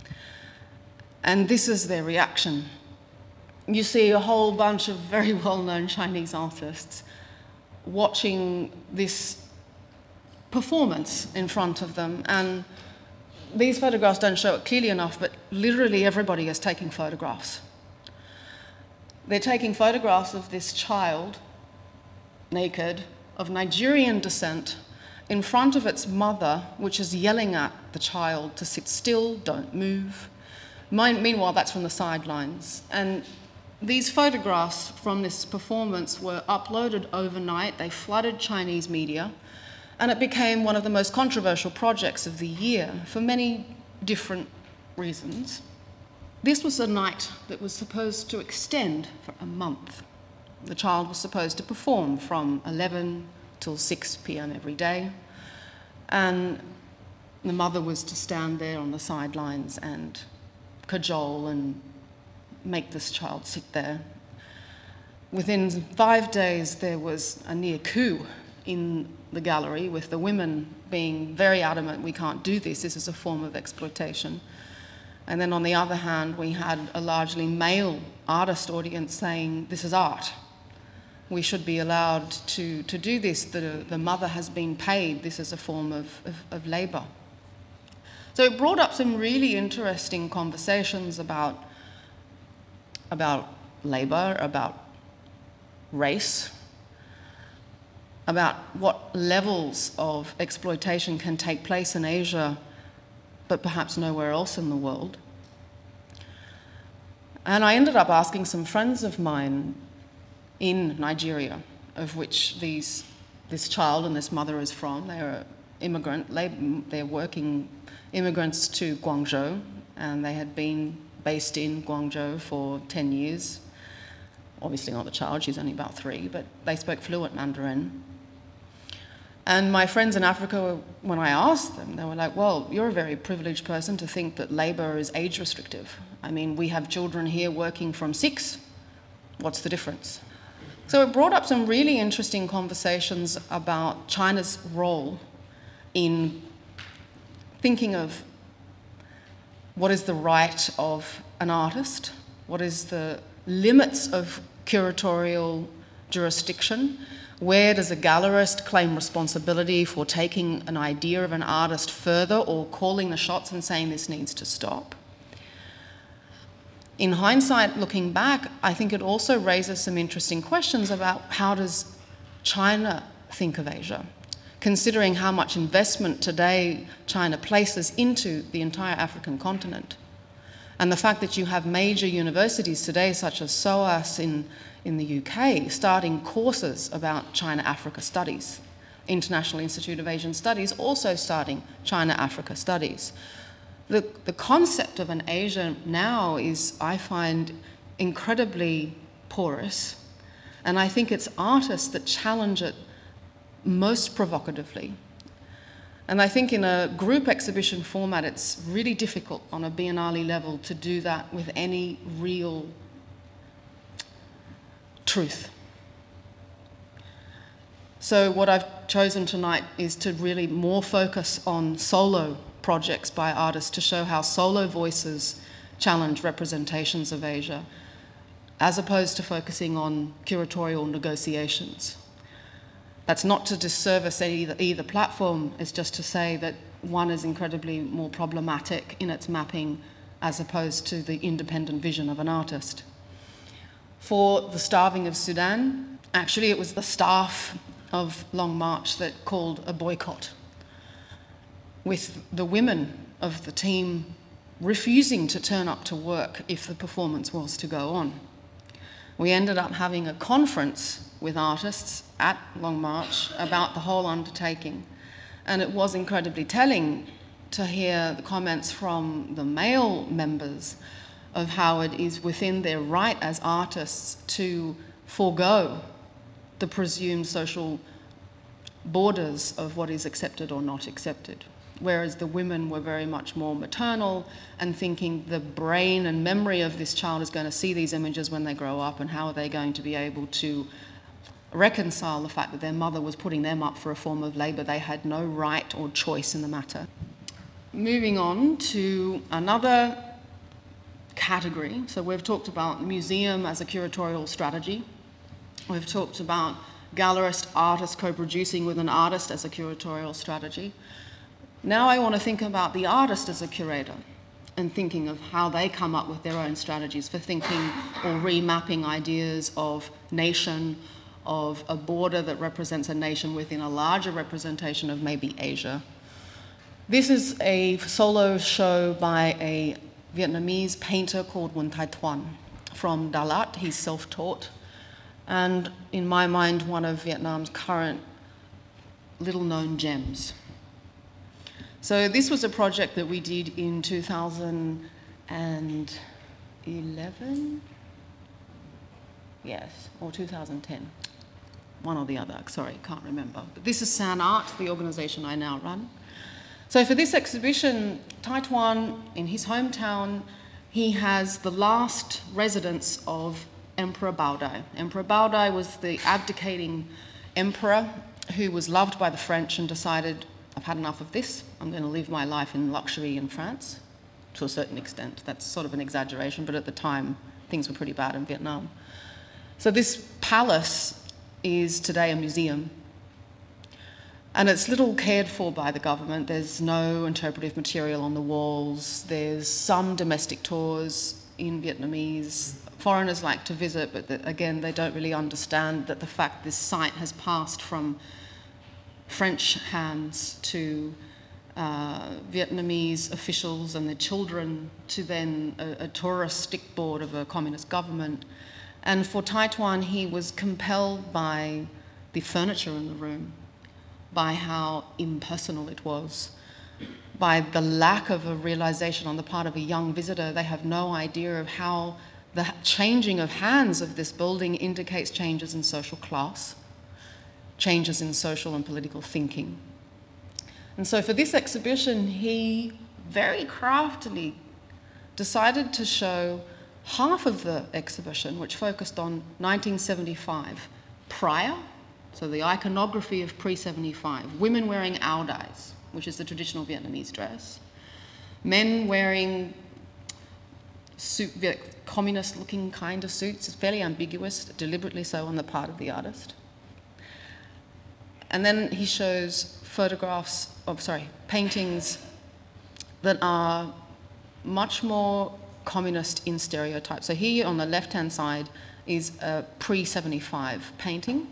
And this is their reaction. You see a whole bunch of very well-known Chinese artists watching this performance in front of them. And these photographs don't show it clearly enough, but literally everybody is taking photographs. They're taking photographs of this child, naked, of Nigerian descent in front of its mother, which is yelling at the child to sit still, don't move. Meanwhile, that's from the sidelines. And these photographs from this performance were uploaded overnight. They flooded Chinese media, and it became one of the most controversial projects of the year for many different reasons. This was a night that was supposed to extend for a month. The child was supposed to perform from 11 till 6 p.m. every day, and the mother was to stand there on the sidelines and cajole and make this child sit there. Within 5 days, there was a near coup in the gallery, with the women being very adamant, we can't do this is a form of exploitation. And then on the other hand, we had a largely male artist audience saying, this is art. We should be allowed to do this. The mother has been paid. This is a form of labor. So it brought up some really interesting conversations about labor, about race, about what levels of exploitation can take place in Asia, but perhaps nowhere else in the world. And I ended up asking some friends of mine in Nigeria, of which this child and this mother is from. They're they're working immigrants to Guangzhou, and they had been based in Guangzhou for 10 years. Obviously not the child, she's only about 3, but they spoke fluent Mandarin. And my friends in Africa, when I asked them, they were like, well, you're a very privileged person to think that labor is age restrictive. I mean, we have children here working from 6. What's the difference? So it brought up some really interesting conversations about China's role in thinking of what is the right of an artist, what is the limits of curatorial jurisdiction, where does a gallerist claim responsibility for taking an idea of an artist further or calling the shots and saying this needs to stop. In hindsight, looking back, I think it also raises some interesting questions about how does China think of Asia, considering how much investment today China places into the entire African continent. And the fact that you have major universities today, such as SOAS in the UK, starting courses about China-Africa studies. International Institute of Asian Studies also starting China-Africa studies. The concept of an Asia now is, I find, incredibly porous, and I think it's artists that challenge it most provocatively. And I think in a group exhibition format, it's really difficult on a biennale level to do that with any real truth. So what I've chosen tonight is to really more focus on solo projects by artists to show how solo voices challenge representations of Asia, as opposed to focusing on curatorial negotiations. That's not to disservice either platform, it's just to say that one is incredibly more problematic in its mapping as opposed to the independent vision of an artist. For The Starving of Sudan, actually it was the staff of Long March that called a boycott, with the women of the team refusing to turn up to work if the performance was to go on. We ended up having a conference with artists at Long March about the whole undertaking, and it was incredibly telling to hear the comments from the male members of how it is within their right as artists to forego the presumed social borders of what is accepted or not accepted. Whereas the women were very much more maternal and thinking the brain and memory of this child is going to see these images when they grow up, and how are they going to be able to reconcile the fact that their mother was putting them up for a form of labour. They had no right or choice in the matter. Moving on to another category. So we've talked about museum as a curatorial strategy. We've talked about gallerist, artist co-producing with an artist as a curatorial strategy. Now I want to think about the artist as a curator and thinking of how they come up with their own strategies for thinking or remapping ideas of nation, of a border that represents a nation within a larger representation of maybe Asia. This is a solo show by a Vietnamese painter called Nguyen Thai Thuan from Đà Lạt. He's self-taught, and in my mind, one of Vietnam's current little-known gems. So this was a project that we did in 2011? Yes, or 2010. One or the other, sorry, can't remember. But this is San Art, the organization I now run. So for this exhibition, Thai Thuan, in his hometown, he has the last residence of Emperor Bao Dai. Emperor Bao Dai was the abdicating emperor who was loved by the French and decided, I've had enough of this, I'm going to live my life in luxury in France, to a certain extent. That's sort of an exaggeration, but at the time, things were pretty bad in Vietnam. So this palace is today a museum, and it's little cared for by the government. There's no interpretive material on the walls. There's some domestic tours in Vietnamese. Foreigners like to visit, but again, they don't really understand that the fact this site has passed from French hands to Vietnamese officials and their children to then a tourist stick board of a communist government. And for Thai Thuan, he was compelled by the furniture in the room, by how impersonal it was, by the lack of a realization on the part of a young visitor. They have no idea of how the changing of hands of this building indicates changes in social class, changes in social and political thinking. And so for this exhibition, he very craftily decided to show half of the exhibition, which focused on 1975 prior, so the iconography of pre-75, women wearing ao dais, which is the traditional Vietnamese dress, men wearing communist-looking kind of suits. It's fairly ambiguous, deliberately so on the part of the artist. And then he shows paintings that are much more communist in stereotype. So here on the left-hand side is a pre-75 painting.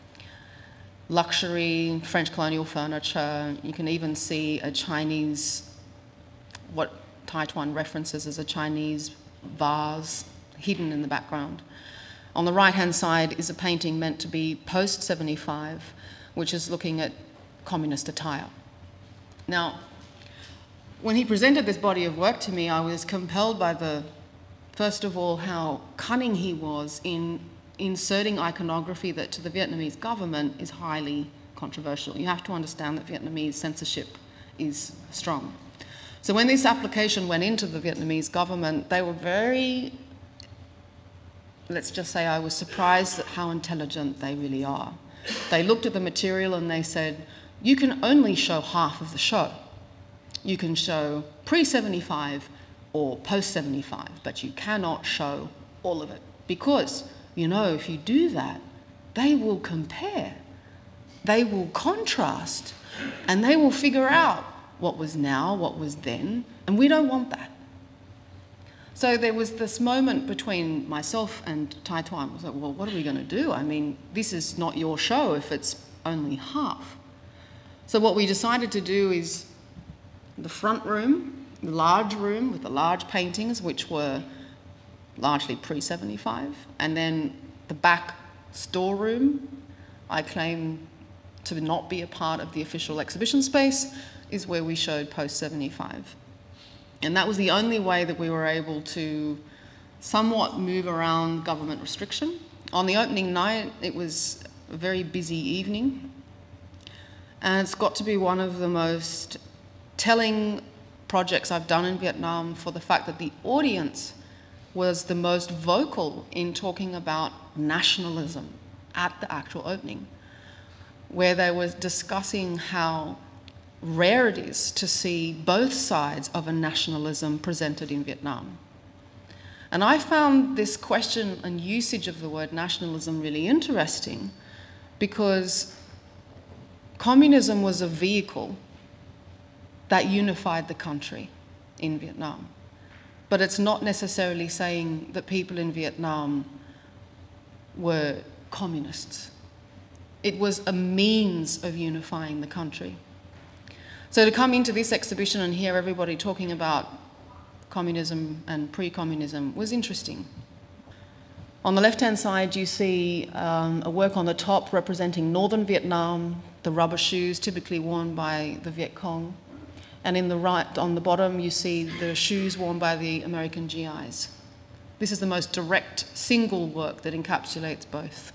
Luxury, French colonial furniture. You can even see a Chinese, what Thai Thuan references as a Chinese vase hidden in the background. On the right-hand side is a painting meant to be post-75, which is looking at communist attire. Now, when he presented this body of work to me, I was compelled by first of all, how cunning he was in inserting iconography that to the Vietnamese government is highly controversial. You have to understand that Vietnamese censorship is strong. So when this application went into the Vietnamese government, they were very, let's just say I was surprised at how intelligent they really are. They looked at the material and they said, you can only show half of the show. You can show pre-75 or post-75, but you cannot show all of it. Because, you know, if you do that, they will compare, they will contrast, and they will figure out what was now, what was then, and we don't want that. So there was this moment between myself and Thai Thuan. I was like, well, what are we going to do? I mean, this is not your show if it's only half. So what we decided to do is the front room, the large room with the large paintings, which were largely pre-75, and then the back storeroom, I claim to not be a part of the official exhibition space, is where we showed post-75. And that was the only way that we were able to somewhat move around government restriction. On the opening night, it was a very busy evening, and it's got to be one of the most telling projects I've done in Vietnam for the fact that the audience was the most vocal in talking about nationalism at the actual opening, where they were discussing how rare it is to see both sides of a nationalism presented in Vietnam. And I found this question and usage of the word nationalism really interesting because communism was a vehicle that unified the country in Vietnam. But it's not necessarily saying that people in Vietnam were communists It was a means of unifying the country. So to come into this exhibition and hear everybody talking about communism and pre-communism was interesting. On the left-hand side, you see a work on the top representing northern Vietnam, the rubber shoes typically worn by the Viet Cong. And in the right, on the bottom, you see the shoes worn by the American GIs. This is the most direct single work that encapsulates both.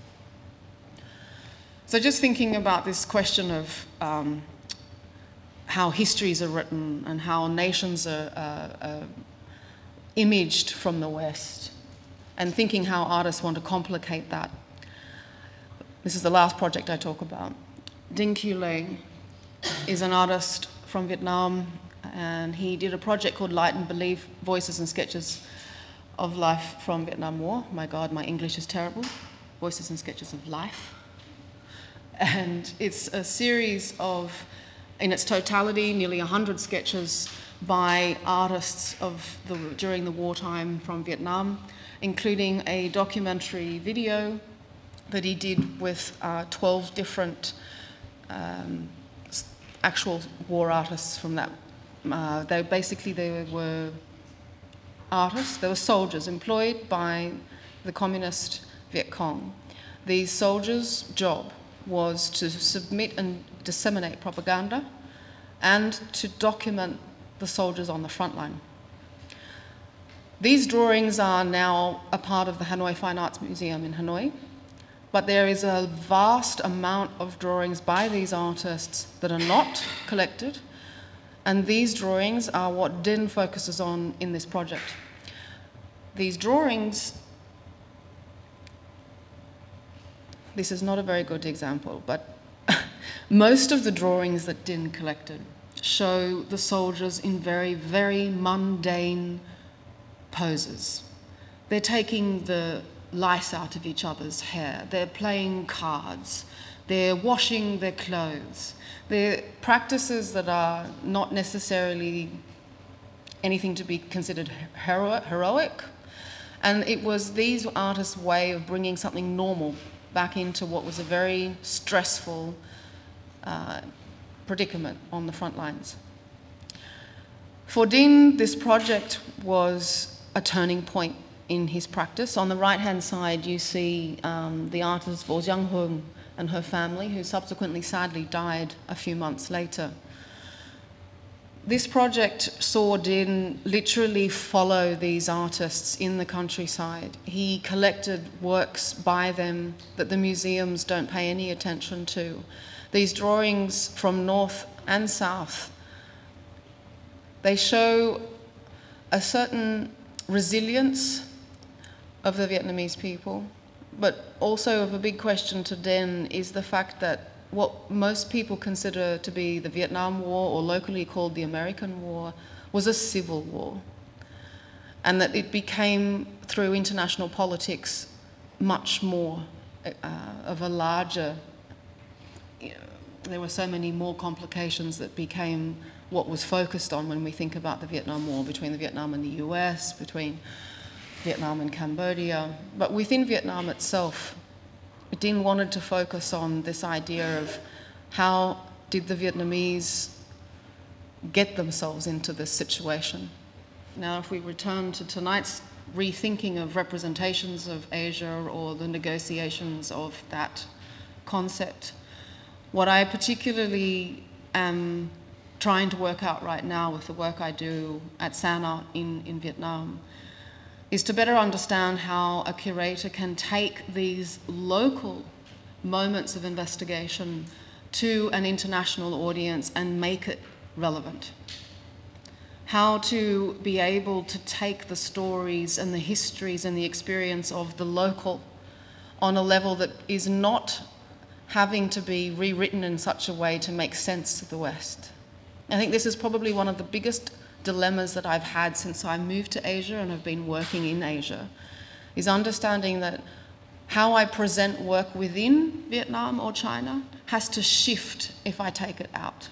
So just thinking about this question of how histories are written and how nations are imaged from the West, and thinking how artists want to complicate that. This is the last project I talk about. Dinh Q. Lê is an artist from Vietnam, and he did a project called Light and Belief, Voices and Sketches of Life from Vietnam War. My God, my English is terrible. Voices and Sketches of Life. And it's a series of, in its totality, nearly 100 sketches by artists during the wartime from Vietnam, including a documentary video that he did with 12 different actual war artists from that. They were artists, they were soldiers employed by the communist Viet Cong. These soldiers' job was to submit and disseminate propaganda and to document the soldiers on the front line. These drawings are now a part of the Hanoi Fine Arts Museum in Hanoi, but there is a vast amount of drawings by these artists that are not collected, and these drawings are what Dinh focuses on in this project. These drawings, this is not a very good example, but most of the drawings that Dinh collected show the soldiers in very, very mundane poses. They're taking the lice out of each other's hair. They're playing cards. They're washing their clothes. They're practices that are not necessarily anything to be considered heroic. And it was these artists' way of bringing something normal back into what was a very stressful predicament on the front lines. For Dinh, this project was a turning point in his practice. On the right-hand side, you see the artist Vo Giang Hung and her family, who subsequently sadly died a few months later. This project saw Dinh literally follow these artists in the countryside. He collected works by them that the museums don't pay any attention to. These drawings from north and south, they show a certain resilience of the Vietnamese people, but also of a big question to Dinh is the fact that what most people consider to be the Vietnam War, or locally called the American War, was a civil war. And that it became, through international politics, much more of a larger, there were so many more complications that became what was focused on when we think about the Vietnam War, between the Vietnam and the US, between Vietnam and Cambodia. But within Vietnam itself, Dinh wanted to focus on this idea of how did the Vietnamese get themselves into this situation. Now, if we return to tonight's rethinking of representations of Asia or the negotiations of that concept, what I particularly am trying to work out right now with the work I do at San Art in Vietnam is to better understand how a curator can take these local moments of investigation to an international audience and make it relevant. How to be able to take the stories and the histories and the experience of the local on a level that is not having to be rewritten in such a way to make sense to the West. I think this is probably one of the biggest dilemmas that I've had since I moved to Asia and have been working in Asia, is understanding that how I present work within Vietnam or China has to shift if I take it out.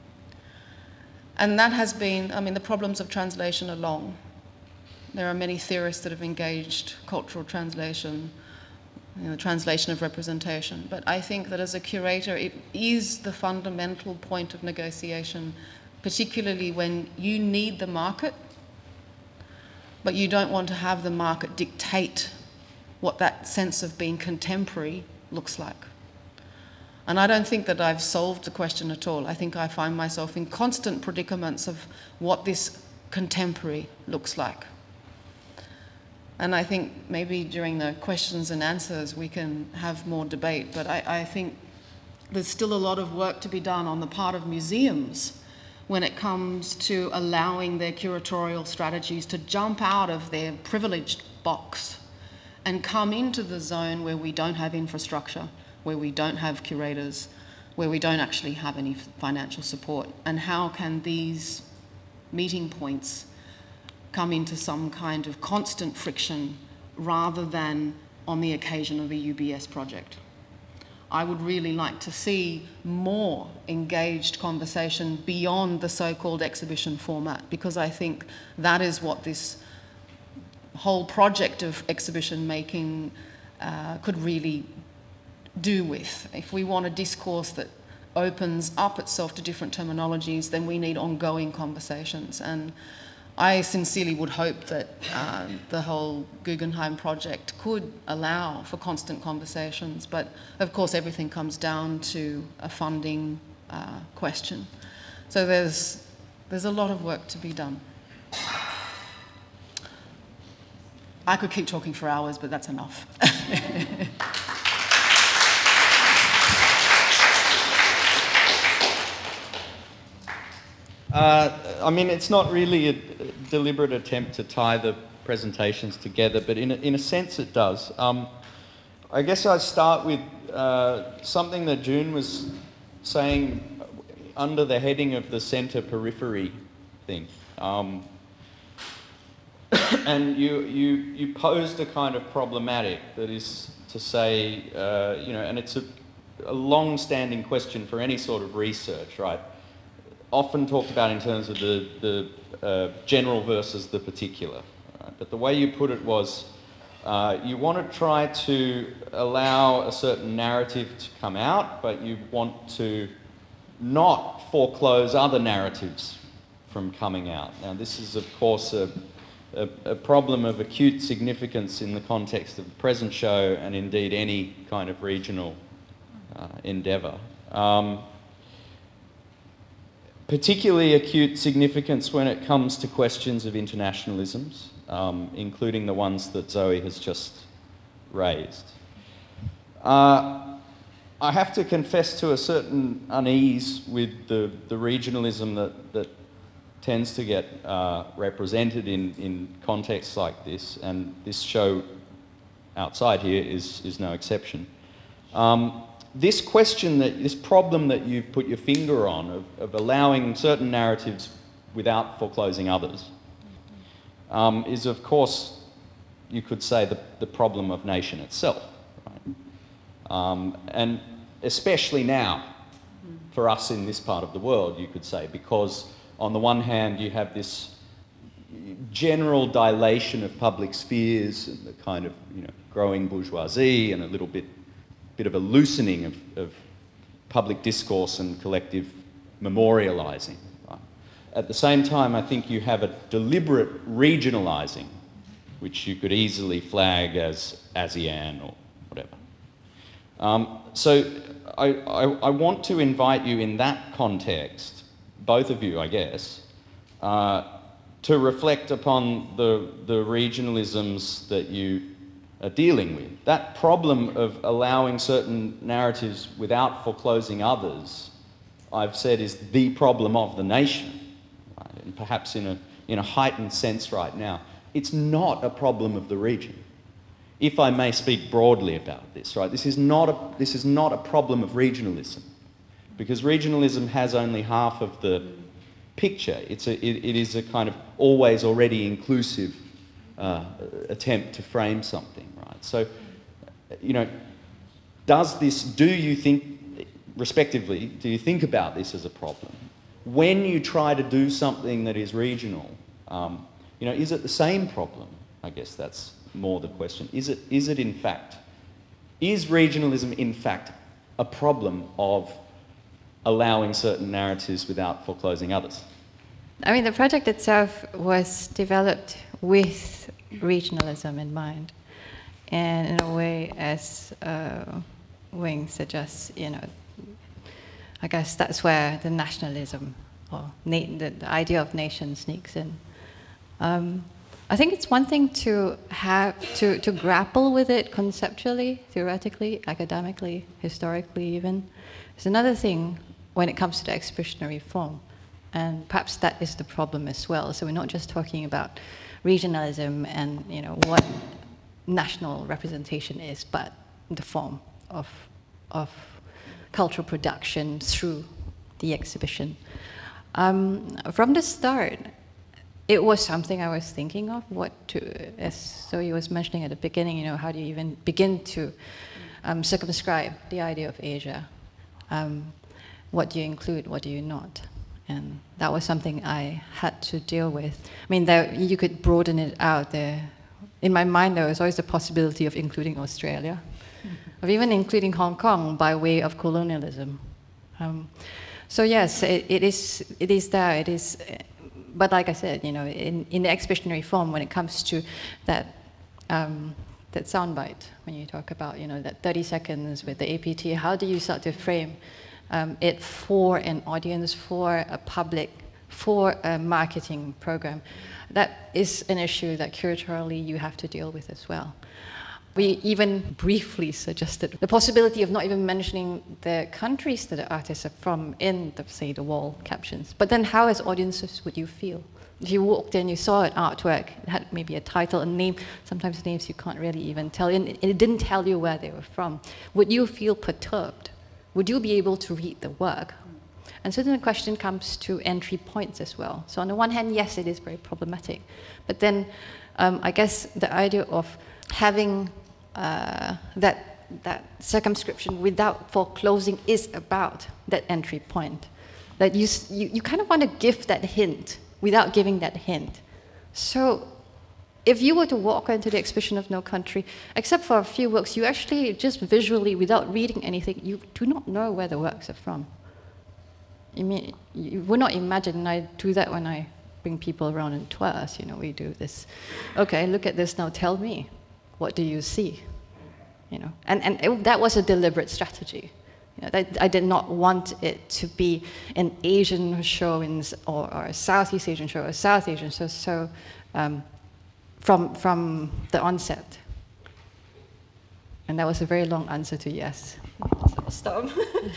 And that has been, I mean, the problems of translation are long. There are many theorists that have engaged cultural translation the translation of representation. But I think that as a curator, it is the fundamental point of negotiation, particularly when you need the market, but you don't want to have the market dictate what that sense of being contemporary looks like. And I don't think that I've solved the question at all. I think I find myself in constant predicaments of what this contemporary looks like. And I think maybe during the questions and answers we can have more debate, but I think there's still a lot of work to be done on the part of museums when it comes to allowing their curatorial strategies to jump out of their privileged box and come into the zone where we don't have infrastructure, where we don't have curators, where we don't actually have any financial support. And how can these meeting points come into some kind of constant friction rather than on the occasion of a UBS project? I would really like to see more engaged conversation beyond the so-called exhibition format, because I think that is what this whole project of exhibition making could really do with. If we want a discourse that opens up itself to different terminologies, then we need ongoing conversations. And I sincerely would hope that the whole Guggenheim project could allow for constant conversations, but of course everything comes down to a funding question. So there's a lot of work to be done. I could keep talking for hours, but that's enough. I mean, it's not really a deliberate attempt to tie the presentations together, but in a sense it does. I guess I'd start with something that June was saying under the heading of the centre periphery thing. And you posed a kind of problematic, that is to say, you know, and it's a long-standing question for any sort of research, right? Often talked about in terms of the general versus the particular. Right? But the way you put it was, you want to try to allow a certain narrative to come out, but you want to not foreclose other narratives from coming out. Now, this is, of course, a problem of acute significance in the context of the present show and indeed any kind of regional endeavour. Particularly acute significance when it comes to questions of internationalisms, including the ones that Zoe has just raised. I have to confess to a certain unease with the regionalism that tends to get represented in contexts like this, and this show outside here is no exception. This question, this problem that you've put your finger on of allowing certain narratives without foreclosing others is, of course, you could say the problem of nation itself. Right? And especially now, for us in this part of the world, you could say, because on the one hand you have this general dilation of public spheres and the kind of, you know, growing bourgeoisie and a little bit of a loosening of public discourse and collective memorialising. Right? At the same time, I think you have a deliberate regionalising, which you could easily flag as ASEAN or whatever. So I want to invite you in that context, both of you, I guess, to reflect upon the regionalisms that you are dealing with. That problem of allowing certain narratives without foreclosing others, I've said, is the problem of the nation, right? And perhaps in a heightened sense right now. It's not a problem of the region, if I may speak broadly about this, right? This is not a problem of regionalism, because regionalism has only half of the picture. It is a kind of always already inclusive attempt to frame something, right? So, you know, do you think, respectively, do you think about this as a problem? When you try to do something that is regional, you know, is it the same problem? I guess that's more the question. Is it in fact is regionalism in fact a problem of allowing certain narratives without foreclosing others? I mean, the project itself was developed with regionalism in mind. And in a way, as Wing suggests, you know, I guess that's where the nationalism or the idea of nation sneaks in. I think it's one thing to have to grapple with it conceptually, theoretically, academically, historically even. It's another thing when it comes to the exhibitionary form. And perhaps that is the problem as well. So we're not just talking about regionalism and, you know, what national representation is, but the form of cultural production through the exhibition. From the start, it was something I was thinking of, as Zoe was mentioning at the beginning, you know, how do you even begin to circumscribe the idea of Asia? What do you include, what do you not? And that was something I had to deal with. I mean, you could broaden it out there. In my mind, there was always the possibility of including Australia, of even including Hong Kong by way of colonialism. So yes, it is there. It is, but like I said, you know, in the exhibitionary form, when it comes to that soundbite, when you talk about, you know, that 30 seconds with the APT, how do you start to frame it for an audience, for a public, for a marketing program? That is an issue that curatorially you have to deal with as well. We even briefly suggested the possibility of not even mentioning the countries that the artists are from in, say, the wall captions. But then how, as audiences, would you feel? If you walked in, you saw an artwork, it had maybe a title, a name, sometimes names you can't really even tell, and it didn't tell you where they were from. Would you feel perturbed? Would you be able to read the work? And so then the question comes to entry points as well. So on the one hand, yes, it is very problematic. But then I guess the idea of having that circumscription without foreclosing is about that entry point. That you kind of want to give that hint without giving that hint. So if you were to walk into the exhibition of No Country, except for a few works, you actually just visually, without reading anything, you do not know where the works are from. I mean, you would not imagine, and I do that when I bring people around in tours, you know, we do this. Okay, look at this now, tell me, what do you see? You know, and that was a deliberate strategy. You know, I did not want it to be an Asian show or a Southeast Asian show, or a South Asian show, so from the onset. And that was a very long answer to yes. So I'll stop.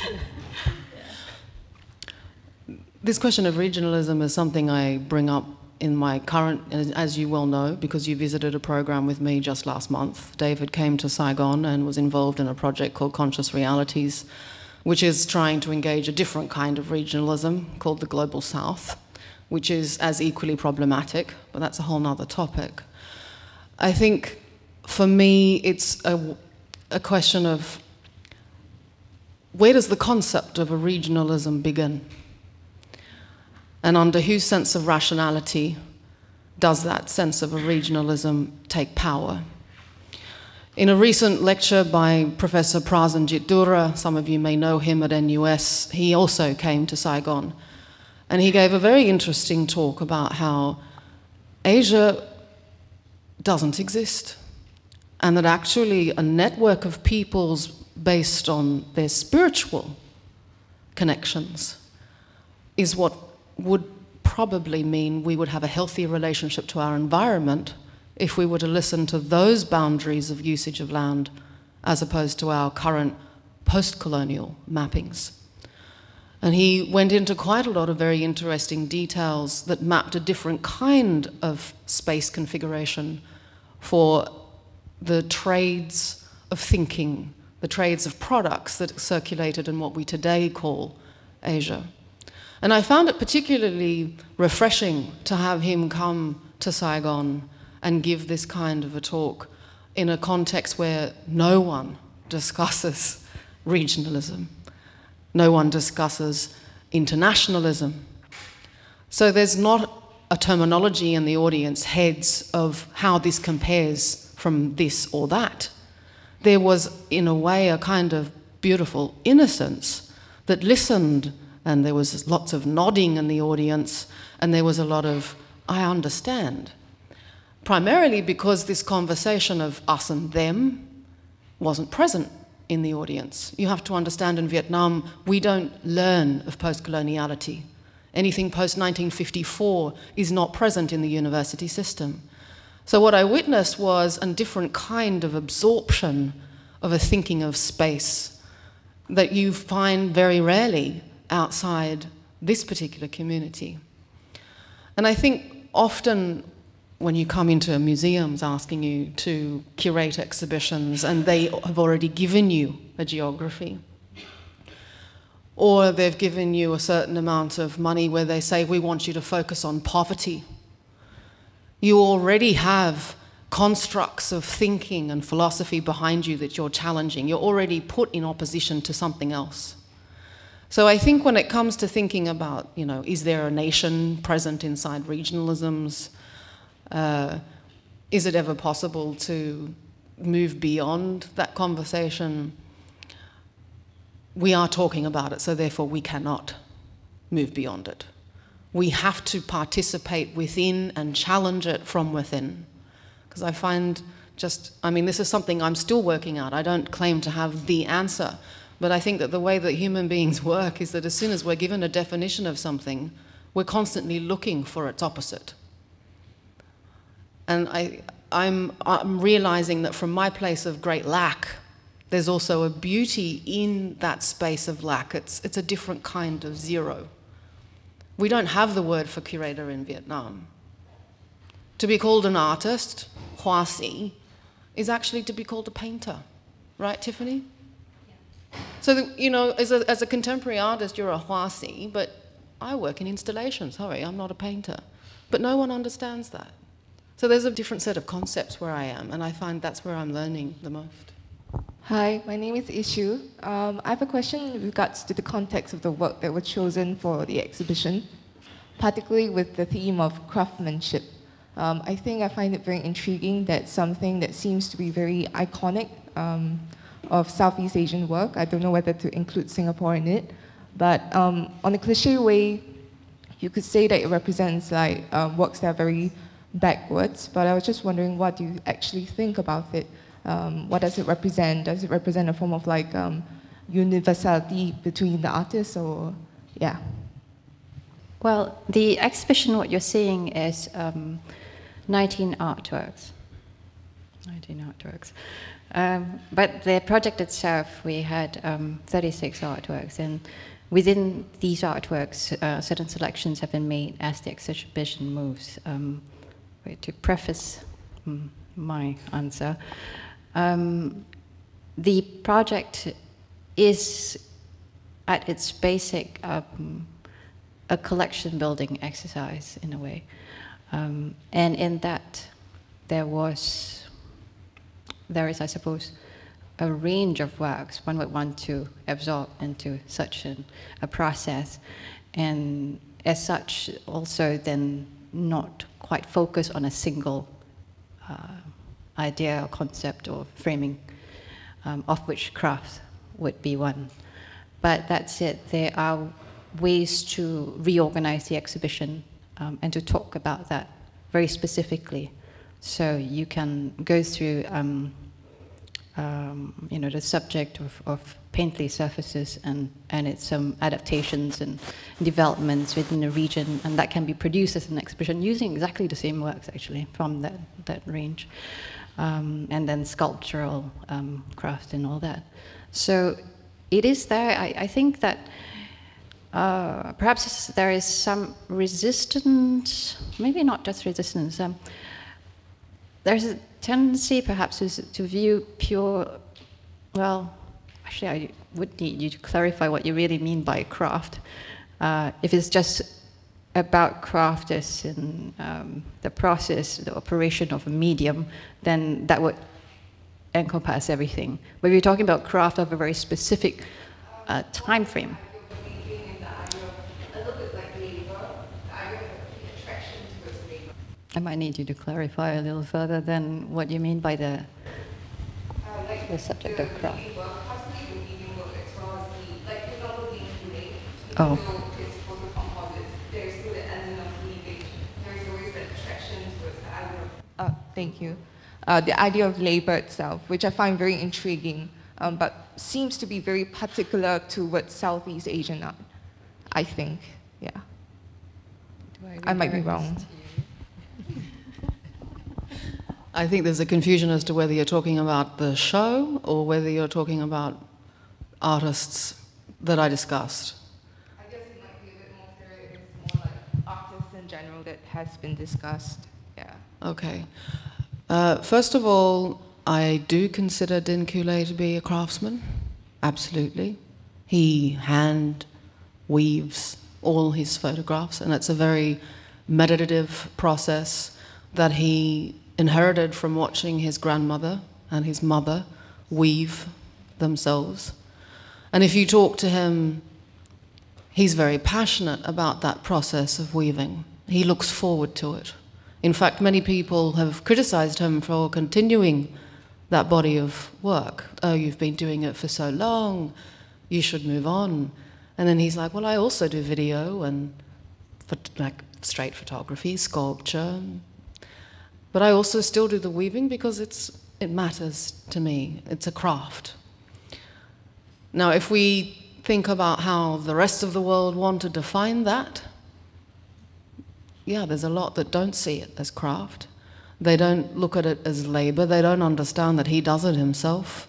This question of regionalism is something I bring up in my current, as you well know, because you visited a program with me just last month. David came to Saigon and was involved in a project called Conscious Realities, which is trying to engage a different kind of regionalism called the Global South, which is as equally problematic, but that's a whole nother topic. I think for me, it's a question of where does the concept of a regionalism begin? And under whose sense of rationality does that sense of a regionalism take power? In a recent lecture by Professor Prasenjit Dura, some of you may know him at NUS, he also came to Saigon. And he gave a very interesting talk about how Asia doesn't exist. And that actually a network of peoples based on their spiritual connections is what would probably mean we would have a healthier relationship to our environment if we were to listen to those boundaries of usage of land as opposed to our current post-colonial mappings. And he went into quite a lot of very interesting details that mapped a different kind of space configuration for the trades of thinking, the trades of products that circulated in what we today call Asia. And I found it particularly refreshing to have him come to Saigon and give this kind of a talk in a context where no one discusses regionalism. No one discusses internationalism. So there's not a terminology in the audience heads of how this compares from this or that. there was, in a way, a kind of beautiful innocence that listened, and there was lots of nodding in the audience, and there was a lot of, I understand. Primarily because this conversation of us and them wasn't present in the audience. You have to understand, in Vietnam, we don't learn of post-coloniality. Anything post-1954 is not present in the university system. So what I witnessed was a different kind of absorption of a thinking of space that you find very rarely outside this particular community. And I think often when you come into museums asking you to curate exhibitions and they have already given you a geography, or they've given you a certain amount of money where they say, we want you to focus on poverty, you already have constructs of thinking and philosophy behind you that you're challenging. You're already put in opposition to something else. So I think when it comes to thinking about, you know, is there a nation present inside regionalisms? Is it ever possible to move beyond that conversation? We are talking about it, so therefore we cannot move beyond it. We have to participate within and challenge it from within. Because I find this is something I'm still working out. I don't claim to have the answer, but I think that the way that human beings work is that as soon as we're given a definition of something, we're constantly looking for its opposite. And I'm realizing that from my place of great lack, there's also a beauty in that space of lack. It's a different kind of zero. We don't have the word for curator in Vietnam. To be called an artist, họa sĩ, is actually to be called a painter. Right, Tiffany? Yeah. So, you know, as a contemporary artist, you're a họa sĩ, but I work in installations. Sorry, I'm not a painter. But no one understands that. So there's a different set of concepts where I am, and I find that's where I'm learning the most. Hi, my name is Ishu. I have a question in regards to the context of the work that was chosen for the exhibition, particularly with the theme of craftsmanship. I think I find it very intriguing that something that seems to be very iconic of Southeast Asian work, I don't know whether to include Singapore in it, but on a cliche way, you could say that it represents like works that are very backwards, but I was just wondering, what do you actually think about it? What does it represent? Does it represent a form of like universality between the artists, or, yeah? Well, the exhibition, what you're seeing is 19 artworks. 19 artworks. But the project itself, we had 36 artworks, and within these artworks, certain selections have been made as the exhibition moves. To preface my answer, the project is, at its basic, a collection building exercise in a way. And in that, there is, I suppose, a range of works one would want to absorb into such a process. And as such, also then not quite focus on a single idea or concept or framing, of which craft would be one. But that's it. There are ways to reorganize the exhibition and to talk about that very specifically. So you can go through you know, the subject of painterly surfaces and its adaptations and developments within the region, and that can be produced as an exhibition using exactly the same works actually from that range. And then sculptural craft and all that. So it is there. I think that perhaps there is some resistance, maybe not just resistance, there's a tendency perhaps to view pure, well, actually I would need you to clarify what you really mean by craft. If it's just about craft as in the process, the operation of a medium, then that would encompass everything. But if you're talking about craft of a very specific time frame. I might need you to clarify a little further than what you mean by the... Like the subject of craft. Oh. Thank you. The idea of labor itself, which I find very intriguing, but seems to be very particular towards Southeast Asian art, I think, yeah. I might be wrong. I think there's a confusion as to whether you're talking about the show or whether you're talking about artists that I discussed. I guess it might be a bit more clear. It's more like artists in general that has been discussed, yeah. Okay. First of all, I do consider Din Kulé to be a craftsman, absolutely. He hand weaves all his photographs, and it's a very meditative process that he inherited from watching his grandmother and his mother weave themselves. And if you talk to him, he's very passionate about that process of weaving. He looks forward to it. In fact, many people have criticized him for continuing that body of work. Oh, you've been doing it for so long, you should move on. And then he's like, well, I also do video and like straight photography, sculpture. But I also still do the weaving because it matters to me. It's a craft. Now, if we think about how the rest of the world want to define that, yeah, there's a lot that don't see it as craft. They don't look at it as labor. They don't understand that he does it himself.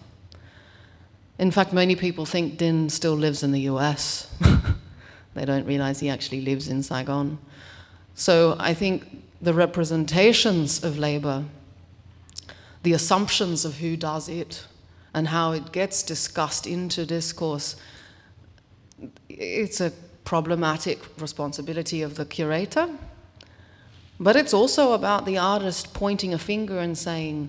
In fact, many people think Din still lives in the US. They don't realize he actually lives in Saigon. So I think the representations of labor, the assumptions of who does it, and how it gets discussed into discourse, it's a problematic responsibility of the curator. But it's also about the artist pointing a finger and saying,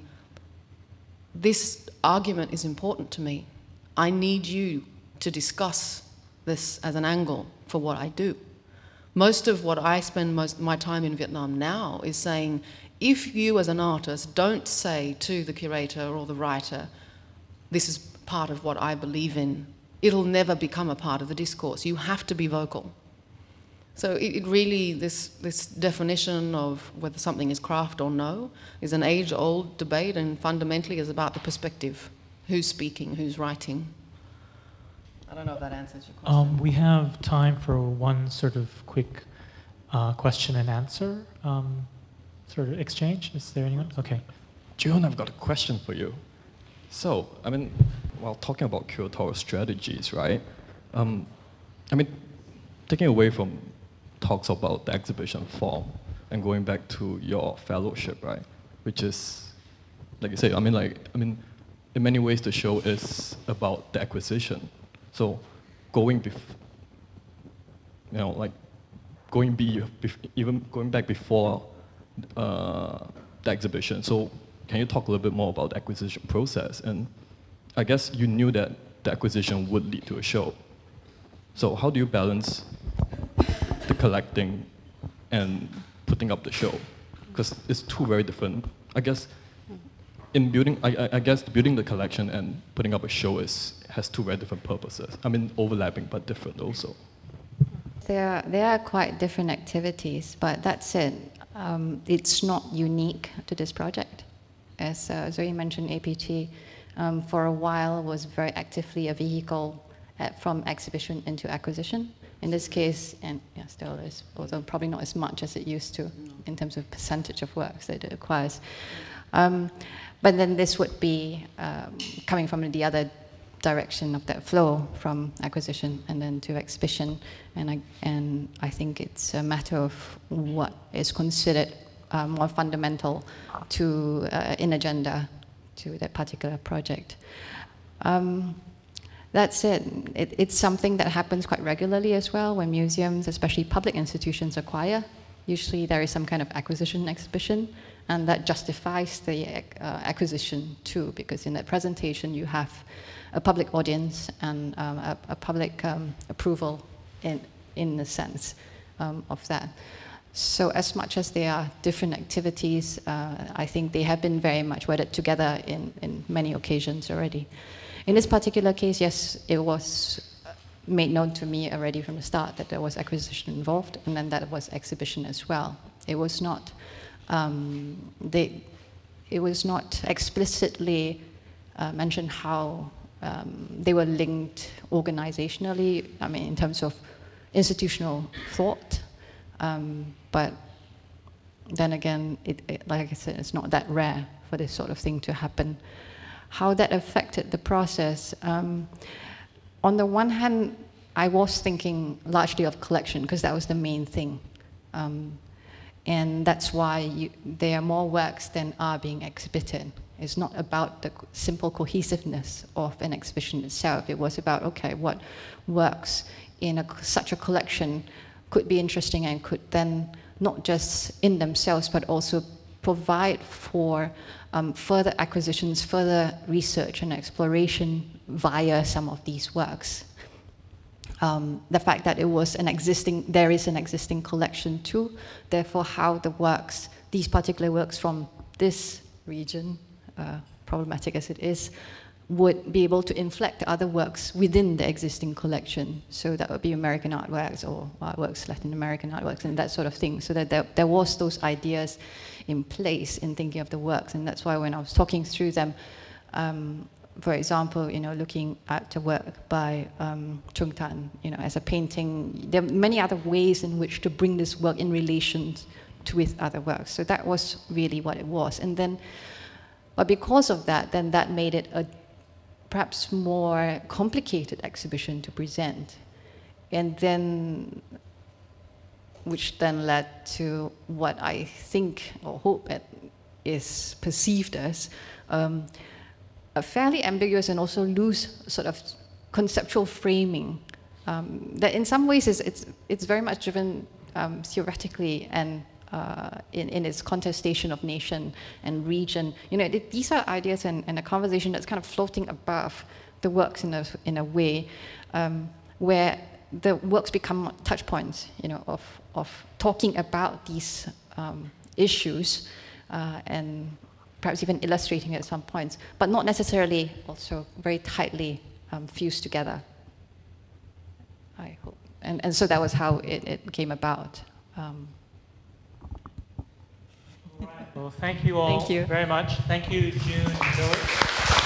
this argument is important to me. I need you to discuss this as an angle for what I do. Most of what I spend most of my time in Vietnam now is saying, if you as an artist don't say to the curator or the writer, this is part of what I believe in, it'll never become a part of the discourse. You have to be vocal. So it really, this definition of whether something is craft or no is an age-old debate and fundamentally is about the perspective. Who's speaking, who's writing. I don't know if that answers your question. We have time for one sort of quick question and answer sort of exchange. Is there anyone? Okay. June, I've got a question for you. So, I mean, while talking about curatorial strategies, right? I mean, taking away from talks about the exhibition form and going back to your fellowship, right? Which is, like you say, I mean, in many ways the show is about the acquisition. So, going even going back before the exhibition. So, can you talk a little bit more about the acquisition process? And I guess you knew that the acquisition would lead to a show. So how do you balance the collecting and putting up the show? Because it's two very different, I guess, in building, I guess building the collection and putting up a show has two very different purposes. I mean, overlapping, but different also. They are quite different activities, but that said, it's not unique to this project. As Zoe mentioned, APT for a while was very actively a vehicle from exhibition into acquisition. In this case, and yeah, still is, although probably not as much as it used to in terms of percentage of works that it acquires. But then this would be coming from the other direction of that flow from acquisition and then to exhibition. And I think it's a matter of what is considered more fundamental to in agenda to that particular project. That's it. It's something that happens quite regularly as well when museums, especially public institutions, acquire. Usually there is some kind of acquisition exhibition, and that justifies the acquisition too, because in that presentation you have a public audience and a public approval in the sense of that. So as much as there are different activities, I think they have been very much wedded together in many occasions already. In this particular case, yes, it was made known to me already from the start that there was acquisition involved, and then that was exhibition as well. It was not, it was not explicitly mentioned how they were linked organizationally, I mean, in terms of institutional thought. But then again, like I said, it's not that rare for this sort of thing to happen. How that affected the process, on the one hand, I was thinking largely of collection, because that was the main thing. And that's why there are more works than are being exhibited. It's not about the simple cohesiveness of an exhibition itself. It was about, okay, what works in such a collection could be interesting and could then not just in themselves, but also provide for further acquisitions, further research and exploration via some of these works. The fact that it was there is an existing collection too, therefore how the works, these particular works from this region, problematic as it is, would be able to inflect other works within the existing collection. So that would be American artworks or artworks, Latin American artworks, and that sort of thing. So that there was those ideas in place in thinking of the works, and that's why when I was talking through them, for example, looking at the work by Chung Tan, as a painting, there are many other ways in which to bring this work in relation with other works. So that was really what it was. And then, but because of that, then that made it a perhaps more complicated exhibition to present. And then, which then led to what I think or hope it is perceived as a fairly ambiguous and also loose sort of conceptual framing that in some ways it's very much driven theoretically and in its contestation of nation and region. These are ideas and a conversation that's kind of floating above the works in a way where the works become touch points, of talking about these issues and perhaps even illustrating it at some points, but not necessarily also very tightly fused together, I hope. And so that was how it came about. Well, thank you all very much. Thank you, June and Zoe.